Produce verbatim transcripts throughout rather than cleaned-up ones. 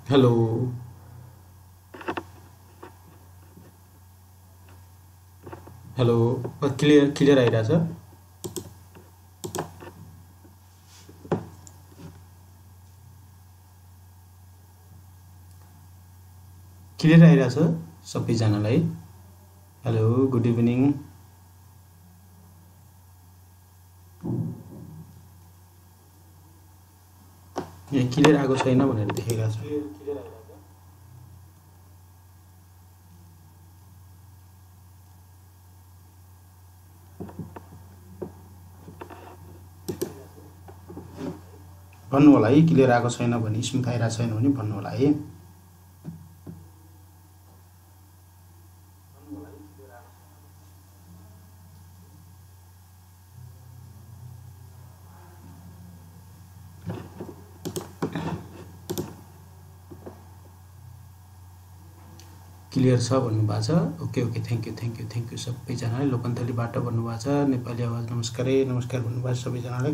Hello hello clear clear आइरहेछ clear आइरहेछ सबैजनालाई हेलो गुड इभिनिङ यहाँ क्लियर आएको छैन भनेर देखेको छ भन्नु होला है क्लियर आएको छैन भने स्मुथ आइरहेको छैन भने भन्नु होला है क्लियर छ भन्नुभएको छ okay okay thank you thank you thank you सबैजनाले लोकन्तलीबाट भन्नुभएको छ नेपाली आवाज नमस्कार नमस्कार भन्नुभएको छ सबैजनालाई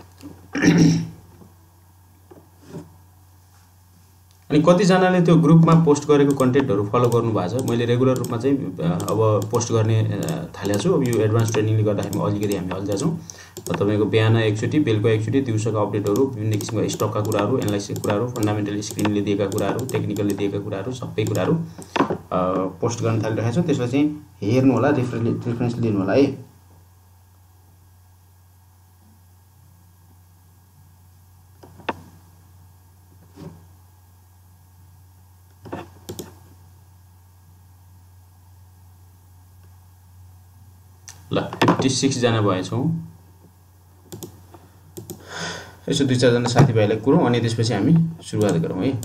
अनि कतिजनाले त्यो ग्रुपमा पोस्ट गरेको कन्टेन्टहरू फलो गर्नुभएको छ मैले रेगुलर रूपमा चाहिँ अब पोस्ट गर्ने थालेको छु अब यो एडभान्स ट्रेनिङले गर्दाखेरि अलिकति हामी अल्झा छौँ तपाईँको बिहान एकचोटि बेलुका एकचोटि दिउँसोको अपडेटहरू विभिन्न किसिमका स्टकका कुराहरू एनालाइसिसका कुराहरू फन्डामेन्टल स्क्रिनले दिएका कुराहरू टेक्निकलले दिएका कुराहरू सबै कुराहरू पोस्ट गर्न थालिरहेको छु त्यसलाई चाहिँ हेर्नु होला रेफरेन्स रेफरेन्स लिनु होला है ल फिफ्टी सिक्स जना भएछौँ यसो दुई चारजना साथीभाइलाई कुरौँ अनि त्यसपछि हामी सुरुवात गरौँ है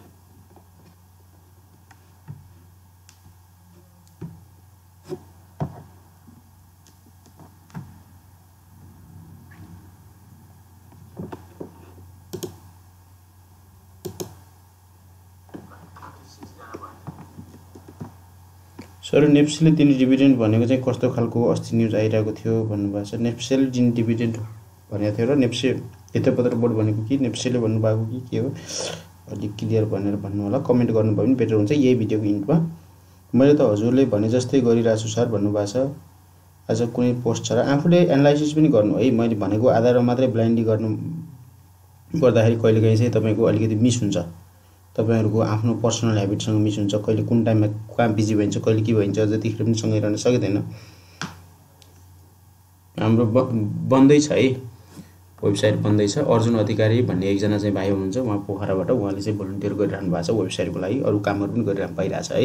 सर नेप्सीले दिने डिभिडेन्ड भनेको चाहिँ कस्तो खालको अस्ति न्युज आइरहेको थियो भन्नुभएको छ नेप्सीले दिने डिभिडेन्ड भनेको थियो र नेप्सी यतापत्र बोर्ड भनेको कि नेप्सीले भन्नुभएको कि के हो अलिक क्लियर भनेर भन्नु होला कमेन्ट गर्नुभयो भने बेटर हुन्छ यही भिडियोको इन्डमा मैले त हजुरले भने जस्तै गरिरहेको छु सर भन्नुभएको छ आज कुनै पोस्ट छ र आफूले एनालाइसिस पनि गर्नु है मैले भनेको आधारमा मात्रै ब्लाइन्डली गर्नु गर्दाखेरि कहिलेकाहीँ चाहिँ तपाईँको अलिकति मिस हुन्छ तपाईहरुको आफ्नो पर्सनल ह्याबिटसँग मिस हुन्छ कहिले कुन टाइममा कहाँ बिजी भइन्छ कहिले के भइन्छ जतिखेर पनि सँगै रहन सकिदैन हाम्रो बन्दै छ है वेबसाइट बन्दै छ अर्जुन अधिकारी भन्ने एकजना चाहिँ भाइ हुनुहुन्छ उहाँ पोखराबाट उहाँले चाहिँ भलन्टियर गरिरहनु भएको छ वेबसाइटको लागि अरु कामहरु पनि गरिरहनु पाइरहेछ है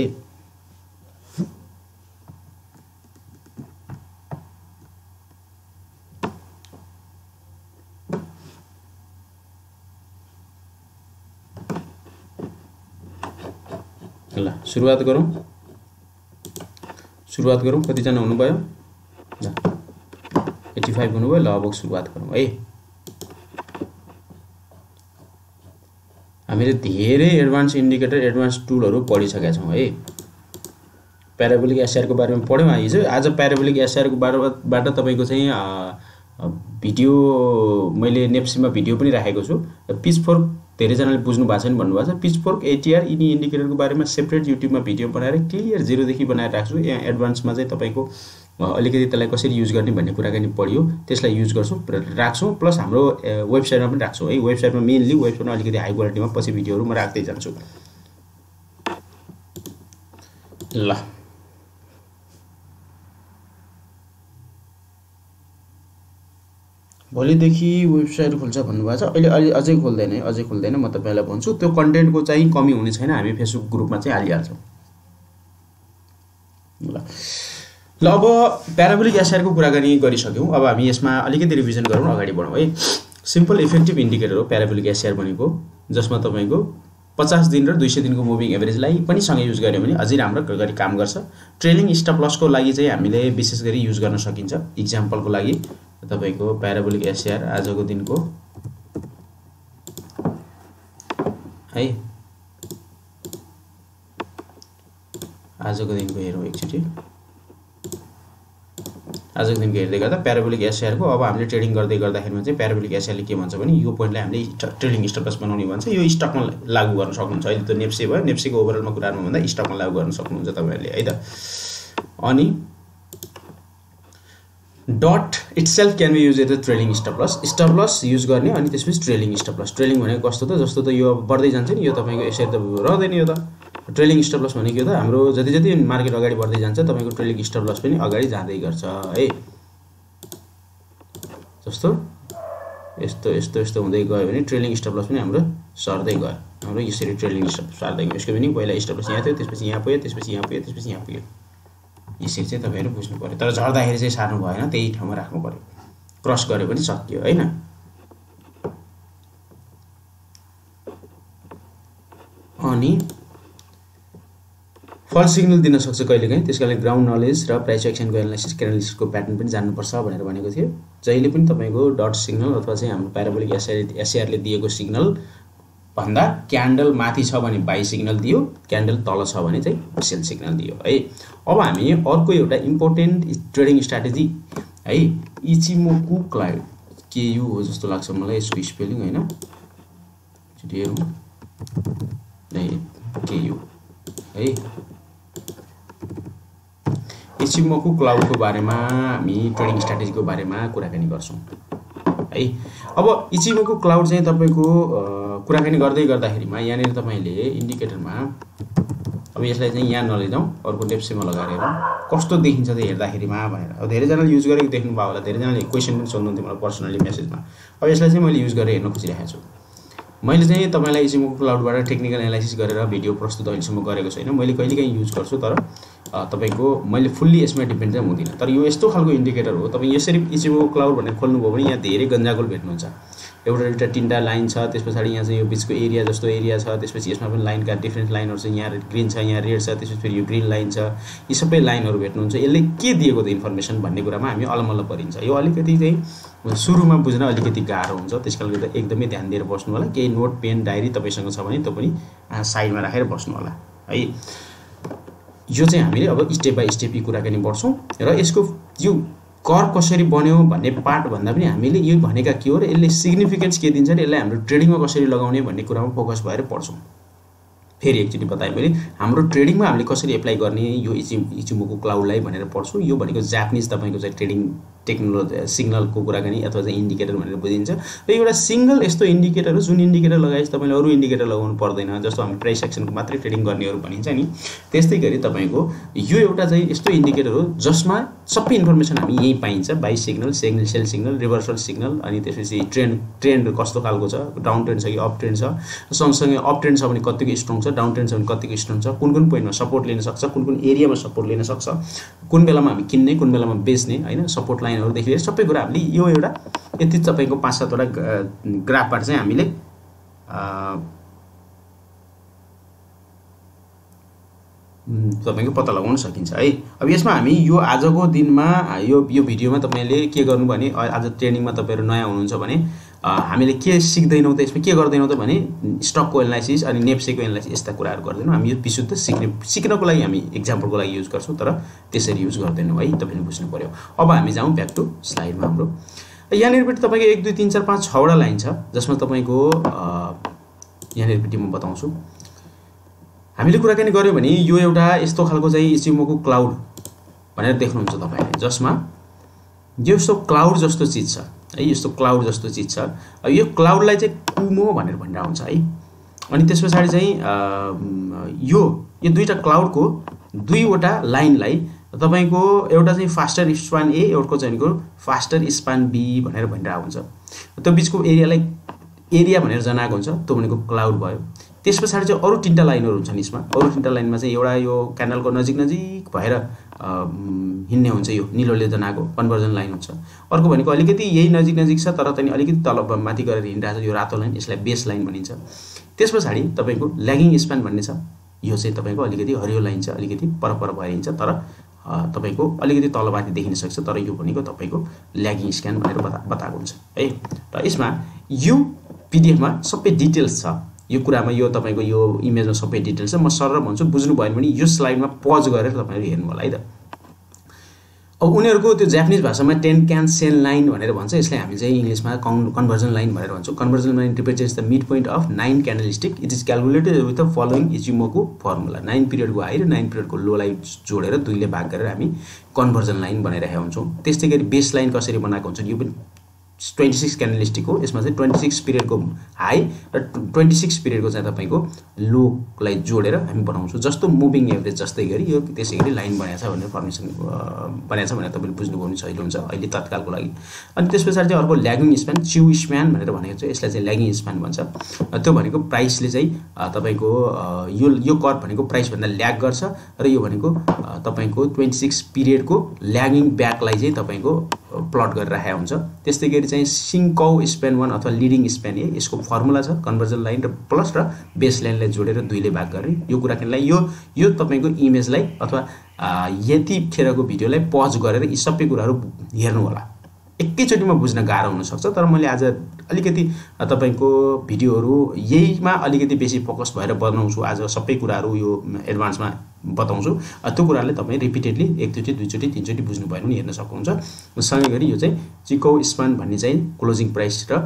ल सुरुवात गरौँ सुरुवात गरौँ कति जना हुनुभयो ल पचासी हुनुभयो ल अब सुरुवात गरौँ है हामीले धेरै एडभान्स इन्डिकेटर एडभान्स टुलहरु पढिसकेका छौं है प्याराबोलिक एसआर को बारेमा पढ्यौं हिजो आज प्याराबोलिक एसआर को बारेबाट तपाईको चाहिँ भिडियो मैले नेप्सीमा भिडियो पनि राखेको छु पिच फोर्क धेरै जनाले बुझ्नु भएको छैन भन्नु भएको छ पिच फोर्क एटीआर यिनी इन्डिकेटरको बारेमा सेपरेट युट्युबमा भिडियो बनाएर क्लियर जिरो देखि बनाएर राख्छु यहाँ एडभान्समा चाहिँ तपाईको अलिकति त्यसलाई कसरी युज गर्ने भन्ने कुराकानी पढियो त्यसलाई युज गर्छौं राख्छौं प्लस हाम्रो वेबसाइटमा पनि राख्छौं है वेबसाइटमा मेनली वेबसाइटमा अलिकति हाई क्वालिटीमा पछि भिडियोहरु म राख्दै जान्छु ल भोलिदेखि वेबसाइट खुल्छ भन्नुभएको छ अहिले अलि अझै खोल्दैन है अझै खोल्दैन म तपाईलाई भन्छु त्यो कन्टेन्टको चाहिँ कमी हुने छैन हामी फेसबुक ग्रुपमा चाहिँ हालिहाल्छौं ल ल अब प्याराबोलिक एसआर को कुराकानी गरिसक्यौं अब हामी यसमा अलिकति रिभिजन गरौँ अगाडि बढौँ है सिम्पल इफेक्टिभ इन्डिकेटर हो प्याराबोलिक एसआर भनेको जसमा तपाईको पचास दिन र दुई सय दिनको मुभिङ एभरेजलाई पनि सँगै युज गर्यो भने अझै राम्रो गरी काम गर्छ ट्रेलिङ स्टप लसको लागि चाहिँ हामीले विशेष गरी युज गर्न सकिन्छ एक्जाम्पलको लागि तपाईको प्याराबोलिक एसआर आजको दिनको है आजको दिनको हेरौँ एकचोटी आजको दिनको हेर्दै गर्दा प्याराबोलिक एसआरको अब हामीले ट्रेडिङ गर्दै गर्दाखेरिमा चाहिँ प्याराबोलिक एसआरले के भन्छ भने यो पोइन्टलाई हामीले ट्रेडिङ स्टप लस बनाउने भन्छ। यो स्टकमा लागू गर्न सक्नुहुन्छ। अहिले त नेप्से भयो, नेप्सेको ओभरअलमा कुराहरुमा भन्दा स्टकमा लागू गर्न सक्नुहुन्छ तपाईहरुले है त। अनि dot itself can be use as a trailing stop loss. Stop loss use गर्ने अनि त्यसपछि ट्रेलिङ स्टप लस। ट्रेलिङ भनेको कस्तो त, जस्तो त यो बढ्दै जान्छ नि, यो तपाईको यसरी त रहदैन यो त। ट्रेलिङ स्टप लस भनेको त हाम्रो जति जति मार्केट अगाडि बढ्दै जान्छ तपाईको ट्रेलिङ स्टप लस पनि अगाडि जाँदै गर्छ है। जस्तो यस्तो यस्तो यस्तो हुँदै गयो भने ट्रेलिङ स्टप लस पनि हाम्रो सर्दै गयो। हाम्रो यसरी ट्रेलिङ स्टप सर्दै गयो। यसको पनि पहिला स्टप लस यहाँ थियो, त्यसपछि यहाँ पुग्यो, त्यसपछि यहाँ पुग्यो, त्यसपछि यहाँ पुग्यो। यसरी चाहिँ तपाईहरु बुझ्नु पर्यो। तर झर्दाखेरि चाहिँ सार्नु भएन, त्यही ठाउँमा राख्नु पर्यो। क्रस गरे पनि सकियो हैन। अनि फल्स सिग्नल दिन सक्छ कहिलेकाहीँ, त्यसकाले ग्राउन्ड नलेज र प्राइस एक्सनको एनालाइसिस क्यानालिसिसको प्याटर्न पनि जान्नु पर्छ भनेर भनेको थियो। जहिले पनि तपाईको डट सिग्नल अथवा चाहिँ हाम्रो प्याराबोलिक एसआरले दिएको सिग्नल भन्दा क्यान्डल माथि छ भने बाइ सिग्नल दियो, क्यान्डल तल छ भने चाहिँ सेल सिग्नल दियो है। अब हामी अर्को एउटा इम्पोर्टेन्ट ट्रेडिङ स्ट्र्याटेजी है, इचिमोकु क्लाउड के यु हो जस्तो लाग्छ मलाई यसको स्पेलिङ हैन। हेरौँ के यु है। इचिमोकु क्लाउडको बारेमा हामी ट्रेडिङ स्ट्र्याटेजीको बारेमा कुराकानी गर्छौं है। अब इचिमोकु क्लाउड चाहिँ तपाईको कुराकानी गर्दै गर्दाखेरिमा यहाँनिर तपाईले इन्डिकेटरमा अब यसलाई चाहिँ यहाँ नलिजाउँ, अर्को डेप्सेमा लगाएर हेरौँ कस्तो देखिन्छ त हेर्दाखेरिमा भनेर। अब धेरै जनाले युज गरेको देख्नु भयो होला, धेरै जनाले क्वेशन पनि सोध्नुहुन्थ्यो मलाई पर्सनली मेसेजमा। अब यसलाई चाहिँ मैले युज गरेर हेर्न खोजिरहेको छु। मैले चाहिँ तपाईलाई इचिमोकु क्लाउडबाट टेक्निकल एनालाइसिस गरेर भिडियो प्रस्तुत अहिलेसम्म गरेको छैन। मैले कहिलेकाहीँ युज गर्छु, तर तपाईको मैले फुल्ली यसमा डिपेन्ड चाहिँ हुँदिन। तर यो यस्तो खालको इन्डिकेटर हो, तपाई यसरी इचिमोकु क्लाउड भनेर खोल्नुभयो भने यहाँ धेरै गन्जागोल भेट्नुहुन्छ। एउटा एउटा तीनटा लाइन छ, त्यसपछि यहाँ चाहिँ यो बीचको एरिया जस्तो एरिया छ, त्यसपछि यसमा पनि लाइनका डिफरेन्ट लाइनहरु छ। यहाँ ग्रीन छ, यहाँ रेड छ, त्यसपछि फेरि यो ग्रीन लाइन छ। यी सबै लाइनहरु भेट्नुहुन्छ। यसले के दिएको त इन्फर्मेसन भन्ने कुरामा हामी अलमल्ल परिन्छ। यो अलिकति चाहिँ सुरुमा बुझ्न अलिकति गाह्रो हुन्छ, त्यसकारणले गर्दा एकदमै ध्यान दिएर बस्नु होला। केही नोट पेन डायरी तपाईसँग छ भने त्यो पनि साइडमा राखेर बस्नु होला है। यो चाहिँ हामीले अब स्टेप बाइ स्टेप यी कुराकानी बढ्छौं र यसको यो कर कसरी बन्यो भन्ने पार्ट भन्दा पनि हामीले यो भनेका के हो र यसले सिग्निफिकेन्स के दिन्छ र यसलाई हाम्रो ट्रेडिङमा कसरी लगाउने भन्ने कुरामा फोकस भएर पढ्छौं। फेरि एकचोटी बताए मैले हाम्रो ट्रेडिङमा हामीले कसरी एप्लाई गर्ने यो इचिमोकु क्लाउडलाई भनेर पढ्छु। यो भनेको जापानिज तपाईको चाहिँ ट्रेडिङ टेक्नोलोजी सिग्नलको कुराकानी अथवा चाहिँ इन्डिकेटर भनेर बुझिन्छ। र एउटा सिंगल यस्तो इन्डिकेटर हो जुन इन्डिकेटर लगाएपछि तपाईले अरु इन्डिकेटर लगाउनु पर्दैन। जस्तो हामी प्राइस एक्सनको मात्रै ट्रेडिङ गर्नेहरु भनिन्छ नि, त्यस्तै गरी तपाईको यो एउटा चाहिँ यस्तो इन्डिकेटर हो जसमा सबै इन्फर्मेसन हामी यही पाइन्छ। Buy signal, signal sell signal, reversal signal, अनि त्यसपछि ट्रेन्ड ट्रेन्ड कस्तो खालको छ, डाउन ट्रेन्ड छ कि अप ट्रेन्ड छ, सँगसँगै अप ट्रेन्ड छ भने कतिको स्ट्रङ छ, डाउन ट्रेन्ड छ भने कतिको स्ट्रङ छ, कुन कुन पोइन्टमा सपोर्ट लिन सक्छ, कुन कुन एरियामा सपोर्ट लिन सक्छ, कुन बेलामा हामी किन्ने कुन बेलामा बेच्ने हैन, सपोर्ट लाइनहरु देखि लिएर सबै कुरा हामीले यो एउटा यति तपाईको पाँच सात वटा ग्राफबाट चाहिँ हामीले तपाईको पत्ता लगाउन सकिन्छ है। अब यसमा हामी यो आजको दिनमा यो यो भिडियोमा तपाईले के गर्नु भने आज ट्रेनिङमा तपाईहरु नयाँ हुनुहुन्छ भने हामीले के सिक्दैनौं त यसमा के गर्दैनौं त भने स्टकको एनालाइसिस अनि नेप्सेको एनालाइसिस यस्ता कुराहरु गर्दैनौं। हामी यो विशुद्ध सिक्ने सिक्नको लागि हामी एक्जाम्पलको लागि युज गर्छौं, तर त्यसरी युज गर्दैनौं है। तपाईले बुझ्नु पर्यो। अब हामी जाउँ ब्याक टु स्लाइडमा। हाम्रो यहाँनिर पनि तपाईको एक दुई तीन चार पाँच छ वटा लाइन छ जसमा तपाईको यहाँनिर पनि म बताउँछु। हामीले कुराकानी गर्यो भने यो एउटा यस्तो खालको चाहिँ इचिमोकु क्लाउड भनेर देख्नुहुन्छ तपाईले, जसमा यो यस्तो क्लाउड जस्तो चीज छ है, यस्तो क्लाउड जस्तो चीज छ। यो क्लाउडलाई चाहिँ कुमो भनेर भनिरा हुन्छ है। अनि त्यसपछि चाहिँ यो यो दुईटा क्लाउडको दुईवटा लाइनलाई तपाईको एउटा चाहिँ फास्टर स्पान ए, एउटाको चाहिँ फास्टर स्पान बी भनेर भनिरा हुन्छ। त्यो बीचको एरियालाई एरिया भनेर जनाएको हुन्छ, त्यो भनेको क्लाउड भयो। त्यसपछि चाहिँ अरु तीनटा लाइनहरु हुन्छन् यसमा। अरु तीनटा लाइनमा चाहिँ एउटा यो क्यान्डलको नजिक नजिक भएर हिन्ने हुन्छ, यो निलोले जनाएको कन्भर्जन लाइन हुन्छ। अर्को भनेको अलिकति यही नजिक नजिक छ तर पनि अलिकति तल माथि गरेर हिँडिरहेको छ, यो रातो लाइन, यसलाई बेस लाइन भनिन्छ। त्यसपछि तपाईको ल्यागिङ स्पान भन्ने छ, यो चाहिँ तपाईको अलिकति हरियो लाइन छ, अलिकति परपर भएर हिँड्छ तर तपाईको अलिकति तलमाथि देखिन सक्छ, तर यो भनेको तपाईको ल्यागिङ स्क्यान भनेर बताएको हुन्छ है। र यसमा यो पीडीएफमा सबै डिटेल्स छ यो कुरामा, यो तपाईको यो इमेजमा सबै डिटेल्स छ। म सरर भन्छु, बुझ्नु भएन भने यो स्लाइडमा पज गरेर तपाईहरु हेर्नु होला है त। अब उनीहरुको त्यो जापानिज भाषामा टेनकान-सेन लाइन भनेर भन्छ, यसलाई हामी चाहिँ इंग्लिशमा कन्भर्जन लाइन भनेर भन्छौँ। Conversion line represents the mid point of nine candlestick, it is calculated with the following Ichimoku formula. Nine पिरियडको हाई र नाइन पिरियडको लोलाई जोडेर दुईले भाग गरेर हामी कन्भर्जन लाइन बनाइरहेका हुन्छौँ। त्यस्तै गरी बेस लाइन कसरी बनाएको हुन्छ, यो पनि ट्वेन्टी सिक्स क्यान्डलस्टिक हो। यसमा चाहिँ ट्वेन्टी सिक्स पिरियडको हाई र ट्वेन्टी सिक्स पिरियडको चाहिँ तपाईँको लोलाई जोडेर हामी बनाउँछौँ। जस्तो मुभिङ एभरेज जस्तै गरी यो त्यसै गरी लाइन बनाएको छ भनेर फर्मेसन बनाएको छ भनेर तपाईँले बुझ्नुभयो भने सजिलो हुन्छ अहिले तत्कालको लागि। अनि त्यस पछाडि चाहिँ अर्को ल्यागिङ स्प्यान, च्यु स्प्यान भनेर भनेको छ, यसलाई चाहिँ ल्यागिङ स्प्यान भन्छ। त्यो भनेको प्राइसले चाहिँ तपाईँको यो यो कर्भ भनेको प्राइसभन्दा ल्याग गर्छ र यो भनेको तपाईँको ट्वेन्टी सिक्स पिरियडको ल्यागिङ ब्याकलाई चाहिँ तपाईँको प्लट गरिरहेको हुन्छ। त्यस्तै गरी चाहिँ सिङ्काउ स्प्यान वान अथवा लिडिङ स्प्यान ए, यसको फर्मुला छ कन्भर्जन लाइन र प्लस र बेस लाइनलाई जोडेर दुईले भाग गर्ने। यो कुराकानीलाई यो यो तपाईँको इमेजलाई अथवा यतिखेरको भिडियोलाई पज गरेर यी सबै कुराहरू हेर्नु होला। एकैचोटिमा बुझ्न गाह्रो हुनसक्छ, तर मैले आज अलिकति तपाईँको भिडियोहरू यहीमा अलिकति बेसी फोकस भएर बनाउँछु। आज सबै कुराहरू यो एडभान्समा बताउँछु। त्यो कुराले तपाईँ रिपिटेडली एकचोटि दुईचोटि तीनचोटि बुझ्नु भयो भने हेर्न सक्नुहुन्छ। सँगै गरी यो चाहिँ चिकाउ स्प्यान भन्ने चाहिँ क्लोजिङ प्राइस र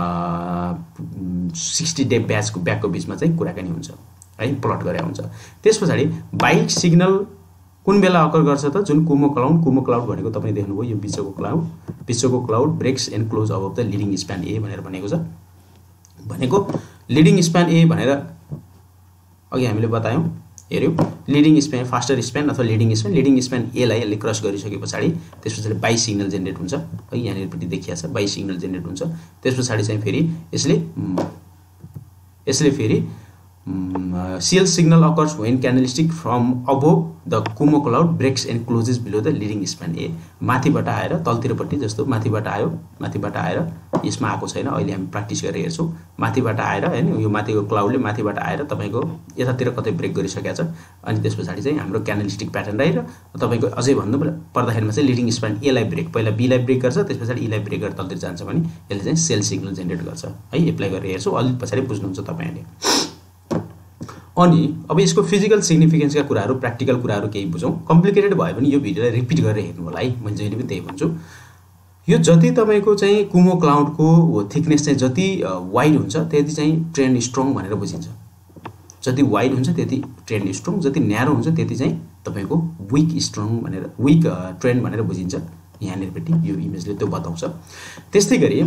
सिक्सटी डे ब्याचको ब्याकको बिचमा चाहिँ कुराकानी हुन्छ है, प्लट गरे हुन्छ। त्यस पछाडि बाइक सिग्नल कुन बेला अकर गर्छ त, जुन कुमो क्लाउड कुमो क्लाउड भनेको तपाईँ देख्नुभयो यो विश्वको क्लाउड विश्वको cloud breaks and close above the leading span A भनेर भनेको छ। भनेको लिडिङ स्प्यान ए भनेर अघि हामीले बतायौँ हेऱ्यौँ, लिडिङ स्प्यान फास्टर स्प्यान अथवा लिडिङ स्प्यान लिडिङ स्प्यान एलाई यसले क्रस गरिसके पछाडि त्यस पछाडि बाई सिग्नल जेनेरेट हुन्छ है, यहाँनिरपट्टि देखिया छ बाई सिग्नल जेनेरेट हुन्छ। त्यस पछाडि चाहिँ फेरि यसले यसले फेरि sell signal occurs when candlestick from above the kumo cloud breaks and closes below the leading span A. माथिबाट आएर तलतिरपट्टि जस्तो माथिबाट आयो माथिबाट आएर यसमा आएको छैन, अहिले हामी प्र्याक्टिस गरेर हेर्छौँ। माथिबाट आएर हैन यो माथिको क्लाउडले माथिबाट आएर तपाईँको यतातिर कतै ब्रेक गरिसकेको छ। अनि त्यस पछाडि चाहिँ हाम्रो क्यान्डलस्टिक प्याटर्न रहेर तपाईँको अझै भन्नु पर्दाखेरिमा चाहिँ लिडिङ स्प्यान एलाई ब्रेक पहिला बीलाई ब्रेक गर्छ, त्यस पछाडि इलाई ब्रेक गरेर तलतिर जान्छ भने यसले चाहिँ सेल सिग्नल जेनेरेट गर्छ है। एप्लाई गरेर हेर्छौँ, अलि पछाडि बुझ्नुहुन्छ तपाईँहरूले। अनि अब यसको फिजिकल सिग्निफिकेन्सका कुराहरू प्र्याक्टिकल कुराहरू केही बुझौँ। कम्प्लिकेटेड भयो भने यो भिडियोलाई रिपिट गरेर हेर्नु होला है, मैले जहिले पनि त्यही भन्छु। यो जति तपाईँको चाहिँ कुमो क्लाउडको थिकनेस चाहिँ जति वाइड हुन्छ त्यति चाहिँ ट्रेन्ड स्ट्रङ भनेर बुझिन्छ। जति वाइड हुन्छ त्यति ट्रेन्ड स्ट्रङ, जति न्यारो हुन्छ त्यति चाहिँ तपाईँको विक स्ट्रङ भनेर विक ट्रेन्ड भनेर बुझिन्छ। यहाँनिरपट्टि यो इमेजले त्यो बताउँछ। त्यस्तै गरी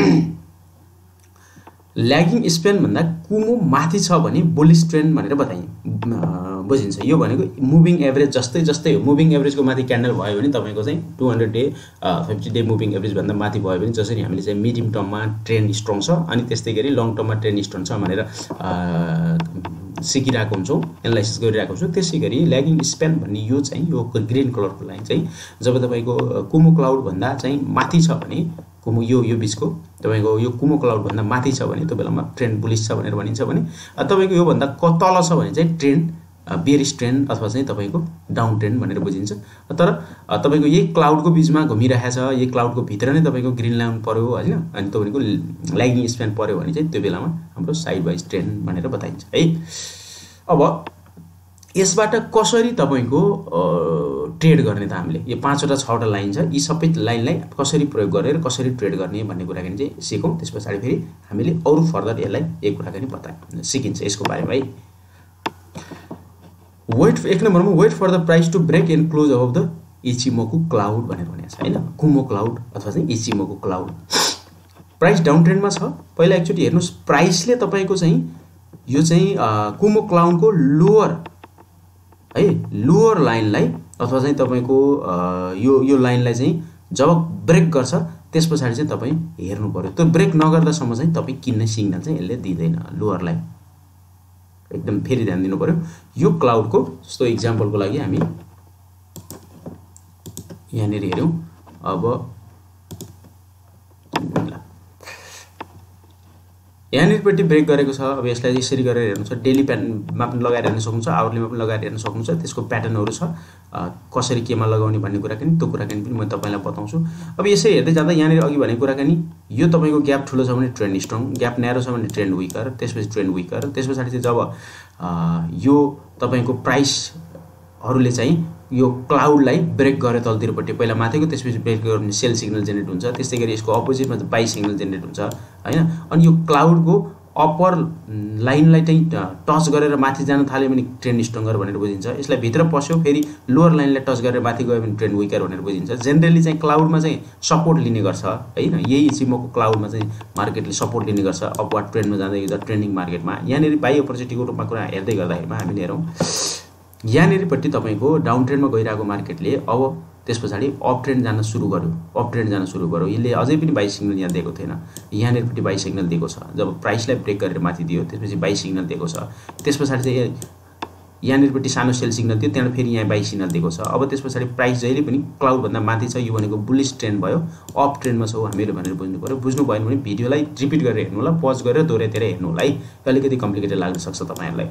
ल्यागिङ स्प्यान भन्दा कुमो माथि छ भने बुलिश ट्रेन्ड भनेर बताइन्छ बुझिन्छ। यो भनेको मुभिङ एभरेज जस्तै जस्तै हो। मुभिङ एभरेजको माथि क्यान्डल भयो भने तपाईँको चाहिँ two hundred day fifty day moving average भन्दा माथि भयो भने जसरी हामीले चाहिँ मिडियम टर्ममा ट्रेन्ड स्ट्रङ छ अनि त्यस्तै गरी लङ टर्ममा ट्रेन्ड स्ट्रङ छ भनेर सिकिरहेको हुन्छौँ, एनालाइसिस गरिरहेको हुन्छौँ। त्यसै गरी ल्यागिङ स्प्यान भन्ने यो चाहिँ यो ग्रिन कलरको लाइन चाहिँ जब तपाईँको कुमो क्लाउड भन्दा चाहिँ माथि छ भने कुमो यो यो बिचको तपाईँको यो कुमो क्लाउड भन्दा माथि छ भने त्यो बेलामा ट्रेन्ड बुलिश छ भनेर भनिन्छ भने तपाईँको यो भन्दा क तल छ भने चाहिँ ट्रेन्ड बेरिश ट्रेन्ड अथवा चाहिँ तपाईँको डाउन ट्रेन्ड भनेर बुझिन्छ। तर तपाईँको यही क्लाउडको बिचमा घुमिरहेछ, यही क्लाउडको भित्र नै तपाईँको ग्रिन लाइन पर्यो होइन, अनि तपाईँको ल्यागिङ स्प्यान पर्यो भने चाहिँ त्यो बेलामा हाम्रो साइड वाइज ट्रेन्ड भनेर बताइन्छ है। अब यसबाट कसरी तपाईँको ट्रेड गर्ने त हामीले यो पाँचवटा छवटा लाइन छ, यी सबै लाइनलाई कसरी प्रयोग गरेर कसरी ट्रेड गर्ने भन्ने कुराकानी चाहिँ सिकौँ। त्यस पछाडि फेरि हामीले अरू फर्दर यसलाई एक कुराकानी बता सिकिन्छ यसको बारेमा है। वेट एक नम्बरमा wait for the price to break and close above the Ichimoku cloud भनेर भनेको छ होइन, कुमो क्लाउड अथवा चाहिँ इचिमोको क्लाउड। प्राइस डाउन ट्रेन्डमा छ, पहिला एकचोटि हेर्नुहोस् प्राइसले तपाईँको चाहिँ यो चाहिँ कुमो क्लाउडको लोअर है लोअर लाइनलाई अथवा चाहिँ तपाईँको यो यो लाइनलाई चाहिँ जब ब्रेक गर्छ त्यस पछाडि चाहिँ तपाईँ हेर्नु पर्यो। त्यो ब्रेक नगर्दासम्म चाहिँ तपाईँ किन्ने सिग्नल चाहिँ यसले दिँदैन लोअरलाई, एकदम फेरि ध्यान दिनु पर्यो। यो क्लाउडको जस्तो इक्जाम्पलको लागि हामी यहाँनिर हेऱ्यौँ। अब यहाँनिरपट्टि ब्रेक गरेको छ, अब यसलाई यसरी गरेर हेर्नु छ, डेली प्याटर्नमा पनि लगाएर हेर्न सक्नुहुन्छ, आवरलीमा पनि लगाएर हेर्न सक्नुहुन्छ। त्यसको प्याटर्नहरू छ कसरी केमा लगाउने भन्ने कुराकानी त्यो कुराकानी पनि म तपाईँलाई बताउँछु। अब यसरी हेर्दै जाँदा यहाँनिर अघि भनेको कुराकानी यो तपाईँको ग्याप ठुलो छ भने ट्रेन्ड स्ट्रङ, ग्याप न्यारो छ भने ट्रेन्ड विकर, त्यसपछि ट्रेन्ड विकर। त्यस पछाडि चाहिँ जब यो तपाईँको प्राइस हरूले चाहिँ यो क्लाउडलाई ब्रेक गरे तलतिरपट्टि पहिला माथिको त्यसपछि ब्रेक गर्ने सेल सिग्नल जेनेरेट हुन्छ। त्यस्तै गरी यसको अपोजिटमा चाहिँ बाई सिग्नल जेनेरेट हुन्छ हैन। अनि यो क्लाउडको अप्पर लाइनलाई चाहिँ टच गरेर माथि जान थाल्यो भने ट्रेन्ड स्ट्रङ्गर भनेर बुझिन्छ। यसलाई भित्र पस्यो फेरि लोअर लाइनलाई टच गरेर माथि गयो भने ट्रेन्ड विकर भनेर बुझिन्छ। जेनरली चाहिँ क्लाउडमा चाहिँ सपोर्ट लिने गर्छ हैन। यही इसिमोको क्लाउडमा चाहिँ मार्केटले सपोर्ट लिने गर्छ अपवार्ड ट्रेन्डमा जाँदै गर्दा ट्रेन्डिङ मार्केटमा। यहाँनिर बाई अपर्च्युनिटीको रूपमा कुरा हेर्दै गर्दाखेरिमा हामीले हेरौँ यहाँनिरपट्टि तपाईँको डाउन ट्रेन्डमा गइरहेको मार्केटले अब त्यस पछाडि अप ट्रेन्ड जान सुरु गर्यो अप ट्रेन्ड जान सुरु गर्यो। यसले अझै पनि बाई सिग्नल यहाँ दिएको थिएन, यहाँनिरपट्टि बाई सिग्नल दिएको छ। जब प्राइसलाई ब्रेक गरेर माथि दियो त्यसपछि बाई सिग्नल दिएको छ। त्यस पछाडि चाहिँ यहाँनिरपट्टि सानो सेल सिग्नल दियो, त्यहाँबाट फेरि यहाँ बाई सिग्नल दिएको छ। अब त्यस पछाडि प्राइस जहिले पनि क्लाउडभन्दा माथि छ, यो भनेको बुलिस ट्रेन्ड भयो, अप ट्रेन्डमा छौँ हामीले भनेर बुझ्नु पऱ्यो। बुझ्नु भएन भने भिडियोलाई रिपिट गरेर हेर्नु होला, पज गरेर दोहोऱ्याएर हेर्नु होला है, अलिकति कम्प्लिकेटेड लाग्न सक्छ तपाईँहरूलाई।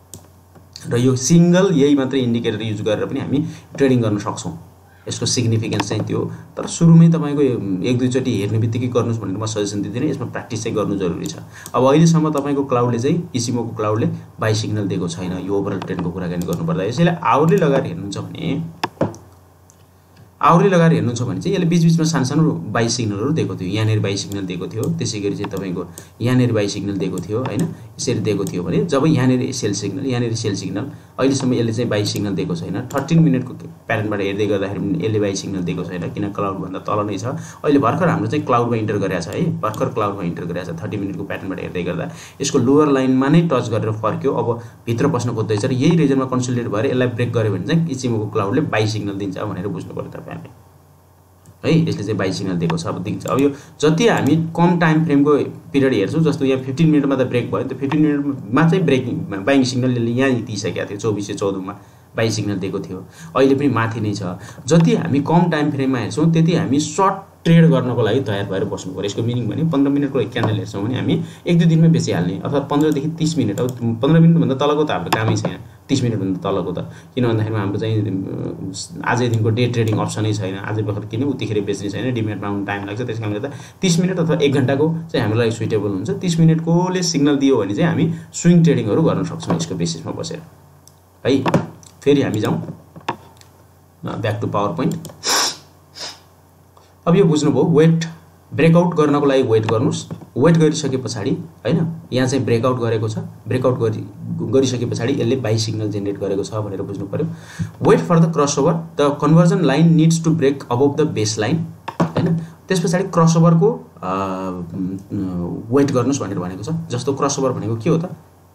र यो सिंगल यही मात्रै इन्डिकेटर युज गरेर पनि हामी ट्रेडिङ गर्न सक्छौँ। यसको सिग्निफिकेन्स चाहिँ त्यो, तर सुरुमै तपाईँको एक दुईचोटि हेर्ने बित्तिकै गर्नुहोस् भनेर म सजेसन दिँदिनँ। यसमा प्र्याक्टिस चाहिँ गर्नु जरुरी छ। अब अहिलेसम्म तपाईँको क्लाउडले चाहिँ इसिमोको क्लाउडले बाई सिग्नल दिएको छैन यो ओभरअल ट्रेन्डको कुराकानी गर्नुपर्दा। यसैले आवरली लगाएर हेर्नुहुन्छ भने आवरली लगाएर हेर्नुहुन्छ भने चाहिँ यसले बिचबिचमा सानो सानो बाई सिग्नलहरू दिएको थियो। यहाँनिर बाई सिग्नल दिएको थियो, त्यसै गरी चाहिँ तपाईँको यहाँनिर बाई सिग्नल दिएको थियो होइन। यसरी दिएको थियो भने जब यहाँनिर सेल सिग्नल यहाँनिर सेल सिग्नल अहिलेसम्म यसले चाहिँ बाई सिग्नल दिएको छैन। थर्टिन मिनटको प्याटर्नबाट हेर्दै गर्दाखेरि यसले बाई सिग्नल दिएको छैन, किन क्लाउडभन्दा तल नै छ। अहिले भर्खर हाम्रो चाहिँ क्लाउडमा इन्टर गरेको छ है, भर्खर क्लाउडमा इन्टर गरेको छ। थर्टी मिनटको प्याटर्नबाट हेर्दै गर्दा यसको लोअर लाइनमा नै टच गरेर फर्क्यो, अब भित्र पस्न खोज्दैछ र यही रिजनमा कन्सोलिडेट भएर यसलाई ब्रेक गर्यो भने चाहिँ इसिमोको क्लाउडले बाई सिग्नल दिन्छ भनेर बुझ्नु पर्यो तपाईँहरूले है। यसले चाहिँ बाई सिग्नल दिएको छ, अब दिन्छ। अब यो जति हामी कम टाइम फ्रेमको पिरियड हेर्छौँ, जस्तो यहाँ फिफ्टिन मिनटमा त ब्रेक भयो, त्यो फिफ्टिन मिनटमा चाहिँ ब्रेकिङ बाइङ सिग्नल यहाँ दिइसकेको थियो। चौबिस सय चौधमा बाई सिग्नल दिएको थियो, अहिले पनि माथि नै छ। जति हामी कम टाइम फ्रेममा हेर्छौँ त्यति हामी सर्ट ट्रेड गर्नको लागि तयार भएर बस्नु पर्यो। यसको मिनिङ भने पन्ध्र मिनटको क्यान्डल हेर्छौँ भने हामी एक दुई दिनमै बेचिहाल्ने, अथवा पन्ध्रदेखि तिस मिनट। अब पन्ध्र मिनटभन्दा तलको त हाम्रो कामै छैन, तिस मिनटभन्दा तलको त, किन भन्दाखेरि हाम्रो चाहिँ आजै दिनको डे ट्रेडिङ अप्सनै छैन। आज भर्खर किन उतिखेर बेच्ने छैन, डिमेटमा आउनु टाइम लाग्छ। त्यस कारणले गर्दा तिस मिनट अथवा एक घन्टाको चाहिँ हाम्रो लागि सुइटेबल हुन्छ। तिस मिनटकोले सिग्नल दियो भने चाहिँ हामी स्विङ ट्रेडिङहरू गर्न सक्छौँ यसको बेसिसमा बसेर है। फेरि हामी जाउँ ब्याक टु पावर पोइन्ट। अब यो बुझ्नुभयो, वेट ब्रेकआउट गर्नको लागि वेट गर्नुहोस्। वेट गरिसके पछाडि हैन, यहाँ चाहिँ ब्रेकआउट गरेको छ, ब्रेकआउट गरि गरिसके पछाडि यसले बाई सिग्नल जेनेरेट गरेको छ भनेर बुझ्नु पर्यो। Wait for the crossover, the conversion line needs to break above the base line हैन। त्यस पछाडि क्रसओभरको वेट गर्नुहोस् भनेर भनेको छ। जस्तो क्रसओभर भनेको के हो त,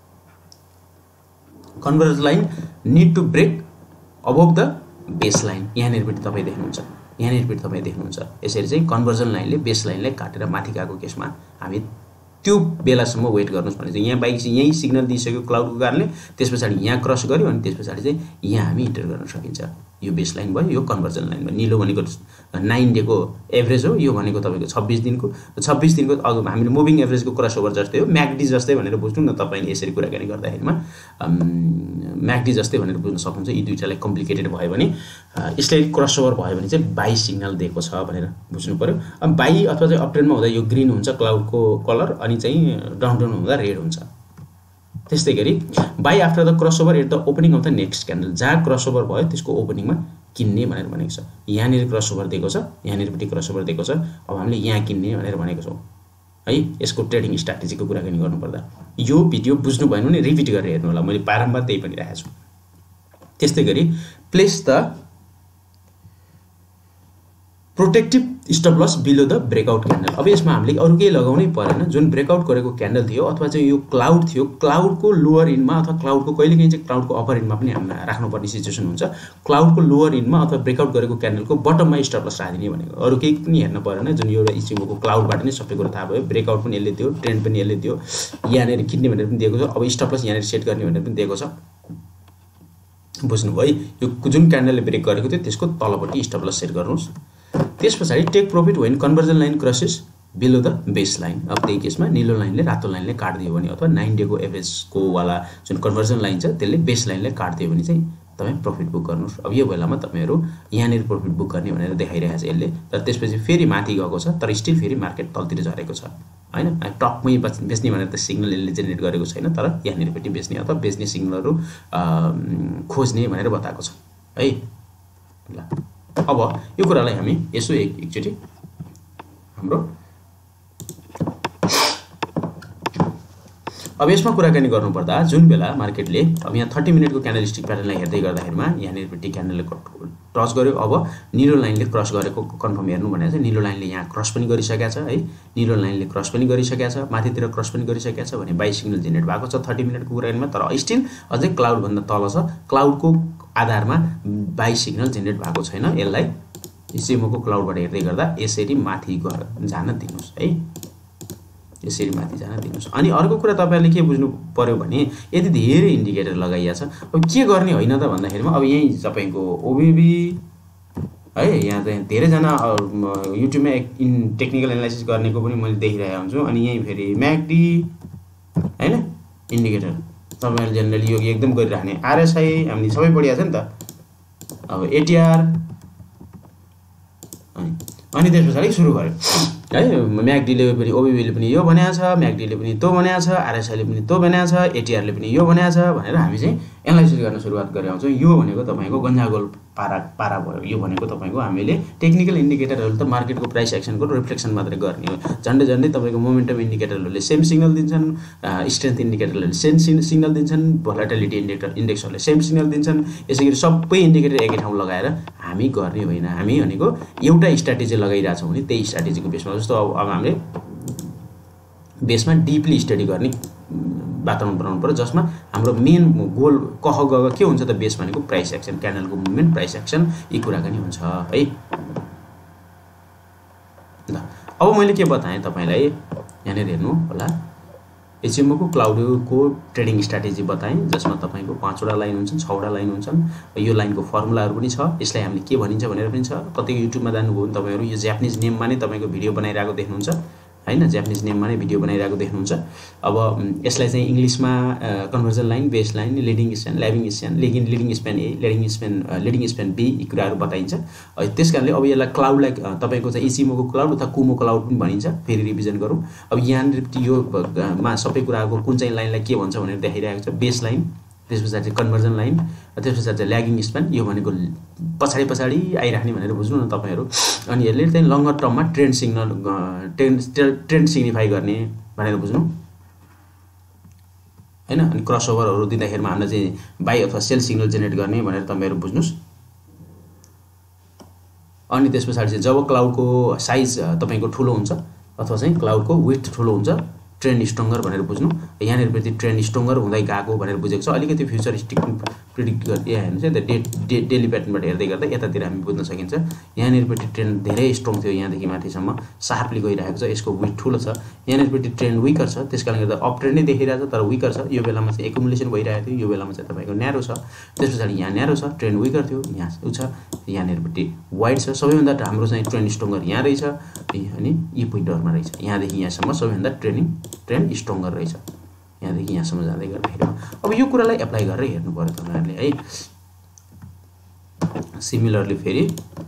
conversion line need to break above the base line. यहाँनिरपट्टि तपाईँ देख्नुहुन्छ, यहाँनिरपट्टि तपाईँ देख्नुहुन्छ। यसरी चाहिँ कन्भर्जन लाइनले बेस लाइनलाई काटेर माथि गएको केसमा हामी त्यो बेलासम्म वेट गर्नुहोस् भने चाहिँ यहाँ बाइक यहीँ सिग्नल दिइसक्यो क्लाउडको कारणले, त्यस पछाडि यहाँ क्रस गर्यो अनि त्यस पछाडि चाहिँ यहाँ हामी इन्टर गर्न सकिन्छ। यो बेस लाइन भयो, यो कन्भर्जन लाइन भयो। निलो भनेको नाइन डेको एभरेज हो, यो भनेको तपाईँको छब्बिस दिनको छब्बिस दिनको अघि हामीले मुभिङ एभरेजको क्रसओभर जस्तै हो, म्याकडी जस्तै भनेर बुझ्नु न तपाईँले। यसरी कुराकानी गर्दाखेरिमा म्याकडी जस्तै भनेर बुझ्न सक्नुहुन्छ। यी दुईटालाई कम्प्लिकेटेड भयो भने, यसले क्रसओभर भयो भने चाहिँ बाई सिग्नल दिएको छ भनेर बुझ्नु पर्यो। अब बाई अथवा चाहिँ अपट्रेन्डमा हुँदा यो ग्रिन हुन्छ क्लाउडको कलर, अनि चाहिँ डाउन ट्रेन्डमा हुँदा रेड हुन्छ। त्यस्तै गरी by after the crossover at the opening of the next candle, जहाँ क्रसओभर भयो त्यसको ओपनिङमा किन्ने भनेर भनेको छ। यहाँनिर क्रसओभर दिएको छ, यहाँनिरपट्टि क्रसओभर दिएको छ, अब हामीले यहाँ किन्ने भनेर भनेको छौँ है। यसको ट्रेडिङ स्ट्राटेजीको कुराकानी गर्नुपर्दा यो भिडियो बुझ्नु भएन भने रिपिट गरेर हेर्नु होला, मैले बारम्बार त्यही पनि राखेको छु। त्यस्तै गरी place the protective stop loss below the breakout candle. अब यसमा हामीले अरू केही लगाउनै परेन। जुन ब्रेकआउट गरेको क्यान्डल थियो अथवा चाहिँ यो क्लाउड थियो, क्लाउडको लोअर इनमा अथवा क्लाउडको कहिलेकाहीँ चाहिँ क्लाउडको अप्पर इनमा पनि हामी राख्नुपर्ने सिचुएसन हुन्छ। क्लाउडको लोअर इनमा अथवा ब्रेकआउट गरेको क्यान्डलको बटममा स्टप लस राखिदिने भनेको, अरू केही पनि हेर्न परेन। जुन एउटा इसिमोको क्लाउडबाट नै सबै कुरा थाहा भयो। ब्रेकआउट पनि यसले दियो, ट्रेन्ड पनि यसले दियो, यहाँनिर किन्ने भनेर पनि दिएको छ। अब स्टप लस यहाँनिर सेट गर्ने भनेर पनि दिएको छ। बुझ्नुभयो है। यो जुन क्यान्डलले ब्रेक गरेको थियो त्यसको तलपट्टि स्टप लस सेट गर्नुहोस्। त्यस पछाडि take profit when conversion line crosses below the base line. अब त्यही केसमा निलो लाइनले रातो लाइनले काट्दियो भने अथवा नाइन डेको एभरेजको वाला जुन कन्भर्जन लाइन छ त्यसले बेस लाइनले काट्दियो भने चाहिँ तपाईँ प्रॉफिट बुक गर्नुहोस्। अब यो बेलामा तपाईँहरू यहाँनिर प्रॉफिट बुक गर्ने भनेर देखाइरहेको छ यसले। तर त्यसपछि फेरि माथि गएको छ, तर स्टिल फेरि मार्केट तलतिर झरेको छ हैन। टपमै बेच्ने भनेर त सिग्नल यसले जेनेरेट गरेको छैन, तर यहाँनिरपट्टि बेच्ने अथवा बेच्ने सिग्नलहरू खोज्ने भनेर बताएको छ। है ल। अब यो कुरालाई हामी यसो एक एकचोटि हाम्रो अब यसमा कुराकानी गर्नुपर्दा जुन बेला मार्केटले अब यहाँ थर्टी मिनटको क्यान्डलस्टिक प्याटर्नलाई हेर्दै गर्दाखेरिमा यहाँनिरपट्टि क्यान्डलले टच गर्यो। अब निलो लाइनले क्रस गरेको कन्फर्म हेर्नु भनेको चाहिँ निलो लाइनले यहाँ क्रस पनि गरिसकेको छ है, निलो लाइनले क्रस पनि गरिसकेको छ, माथितिर क्रस पनि गरिसकेको छ भने बाई सिग्नल जेनेरेट भएको छ थर्टी मिनटको कुराकानीमा। तर स्टिल अझै क्लाउडभन्दा तल छ, क्लाउडको आधारमा बाई सिग्नल जेनेरेट भएको छैन। यसलाई इसिएमओको क्लाउडबाट हेर्दै गर्दा यसरी माथि जान दिनुहोस् है, यसरी माथि जान दिनुहोस्। अनि अर्को कुरा तपाईहरुले के बुझ्नु पर्यो भने यदि धेरै इन्डिकेटर लगाइया छ अब के गर्ने होइन त भन्दाखेरिमा अब यही तपाईको ओबीबी है, यहाँ चाहिँ धेरैजना युट्युबमा इन टेक्निकल एनालाइसिस गर्नेको पनि मैले देखिरहेको हुन्छु। अनि यही फेरि म्याकडी हैन इन्डिकेटर तपाईहरुले जनरली यो एकदम गरिराख्ने, आरएसआई हामीले सबै पढिया छ नि त। अब एटीआर अनि त्यस पछाडि सुरु गर्यो है, म्याकडीले पनि ओबीबीले पनि यो भनेको छ, म्याकडीले पनि त्यो भनेको छ, आरएसआईले पनि त्यो भनेको छ, एटीआरले पनि यो भनेको छ भनेर हामी चाहिँ एनालाइसिस गर्न सुरुवात गरेका हुन्छौँ। यो भनेको तपाईको गन्जागोल पारा पारा भयो। यो भनेको तपाईको हामीले टेक्निकल इन्डिकेटरहरु त मार्केटको प्राइस एक्सनको रिफ्लेक्सन मात्रै गर्ने हो। झन्डै झन्डै तपाईको मोमेन्टम इन्डिकेटरहरुले सेम सिग्नल दिन्छन्, स्ट्रेन्थ इन्डिकेटरले सेम सिग्नल दिन्छन्, भोलाटिलिटी इन्डिकेटर इन्डेक्सहरुले सेम सिग्नल दिन्छन्। यसैगरी सबै इन्डिकेटर एकै ठाउँ लगाएर हामी गर्ने होइन। हामी भनेको एउटा स्ट्र्याटेजी लगाइरा छौं भने त्यही स्ट्र्याटेजीको बेसमा जस्तो अब अब हामीले बेसमा डीपली स्टडी गर्ने वातावरण बनाउनु पर्यो जसमा हाम्रो मेन गोल कह गग के हुन्छ त बेस भनेको प्राइस एक्सन, क्यान्डलको मुभमेन्ट, प्राइस एक्सन यी कुराकानी हुन्छ है। ल अब मैले के बताएँ तपाईलाई यहाँनिर हेर्नु होला, एचएमओको क्लाउडको ट्रेडिङ स्ट्र्याटेजी बताएँ जसमा तपाईको पाँचवटा लाइन हुन्छन्, छवटा लाइन हुन्छन्। यो लाइनको फर्मुलाहरु पनि छ, यसलाई हामीले के भनिन्छ भनेर पनि छ। कतैको युट्युबमा जानुभयो भने तपाईहरु यो जापानिज नेममा नै तपाईको भिडियो बनाइरहेको देख्नुहुन्छ हैन, जापानिज नेममा नै भिडियो बनाइरहेको देख्नुहुन्छ। अब यसलाई चाहिँ इंग्लिशमा conversion line, base line, leading span, lagging span, leading leading span A, leading span leading span B यी कुराहरु बताइन्छ। त्यसकारणले अब यसलाई क्लाउडलाई तपाईको चाहिँ इसिएमओको क्लाउड अथवा कुमो क्लाउड पनि भनिन्छ। फेरि रिभिजन गरौँ। अब यहाँनिर यो मा सबै कुराको कुन चाहिँ लाइनलाई के भन्छ भनेर देखाइरहेको छ, बेस लाइन, त्यसपछि चाहिँ कन्भर्जन लाइन, त्यसपछि चाहिँ ल्यागिङ स्प्यान, यो भनेको पछाडी पछाडी आइराख्ने भनेर बुझ्नु न तपाईहरु। अनि यसले चाहिँ लङ्गर टर्ममा trend signal trend trend signify गर्ने भनेर बुझ्नु हैन। अनि क्रसओभरहरु दिँदाखेरिमा हामीले चाहिँ बाई अथवा सेल सिग्नल जेनेरेट गर्ने भनेर तपाईहरु बुझ्नुस्। अनि त्यसपछि चाहिँ जब क्लाउडको साइज तपाईको ठुलो हुन्छ अथवा चाहिँ क्लाउडको विड्थ ठुलो हुन्छ, ट्रेन्ड स्ट्रङ्गर भनेर बुझ्नु। यहाँनिर पनि ट्रेन्ड स्ट्रङ्गर हुँदै गएको भनेर बुझेको छ। अलिकति फ्युचरिस्टिक प्रिडिक्ट गर्ने हेर्नु चाहिँ डे डेली प्याटर्नबाट हेर्दै गर्दा यतातिर हामी बुझ्न सकिन्छ। यहाँनिर पनि ट्रेन्ड धेरै स्ट्रङ थियो, यहाँदेखि माथिसम्म सार्पली गइरहेको छ, यसको विड्थ ठुलो छ। यहाँनिर पनि ट्रेन्ड विकर छ, त्यसकारणले गर्दा अप ट्रेन्ड नै देखिरहेको छ तर विकर छ। यो बेलामा चाहिँ एकुमुलेसन भइरहेको थियो, यो बेलामा चाहिँ तपाईको न्यारो छ। त्यसपछि यहाँ न्यारो छ, ट्रेन्ड विकर थियो, यहाँ उ छ, यहाँनिर पनि वाइड छ। सबैभन्दा हाम्रो चाहिँ ट्रेन्ड स्ट्रङ्गर यहाँ रहेछ अनि यी पोइन्टहरुमा रहेछ। यहाँदेखि यहाँसम्म सबैभन्दा ट्रेनिङ ट्रेन्ड स्ट्रङ्गर रहेछ, यहाँदेखि यहाँसम्म जाँदै गर्दाखेरि। अब यो कुरालाई एप्लाई गरेर हेर्नु पर्यो तपाईहरुले है। सिमिलरली फेरि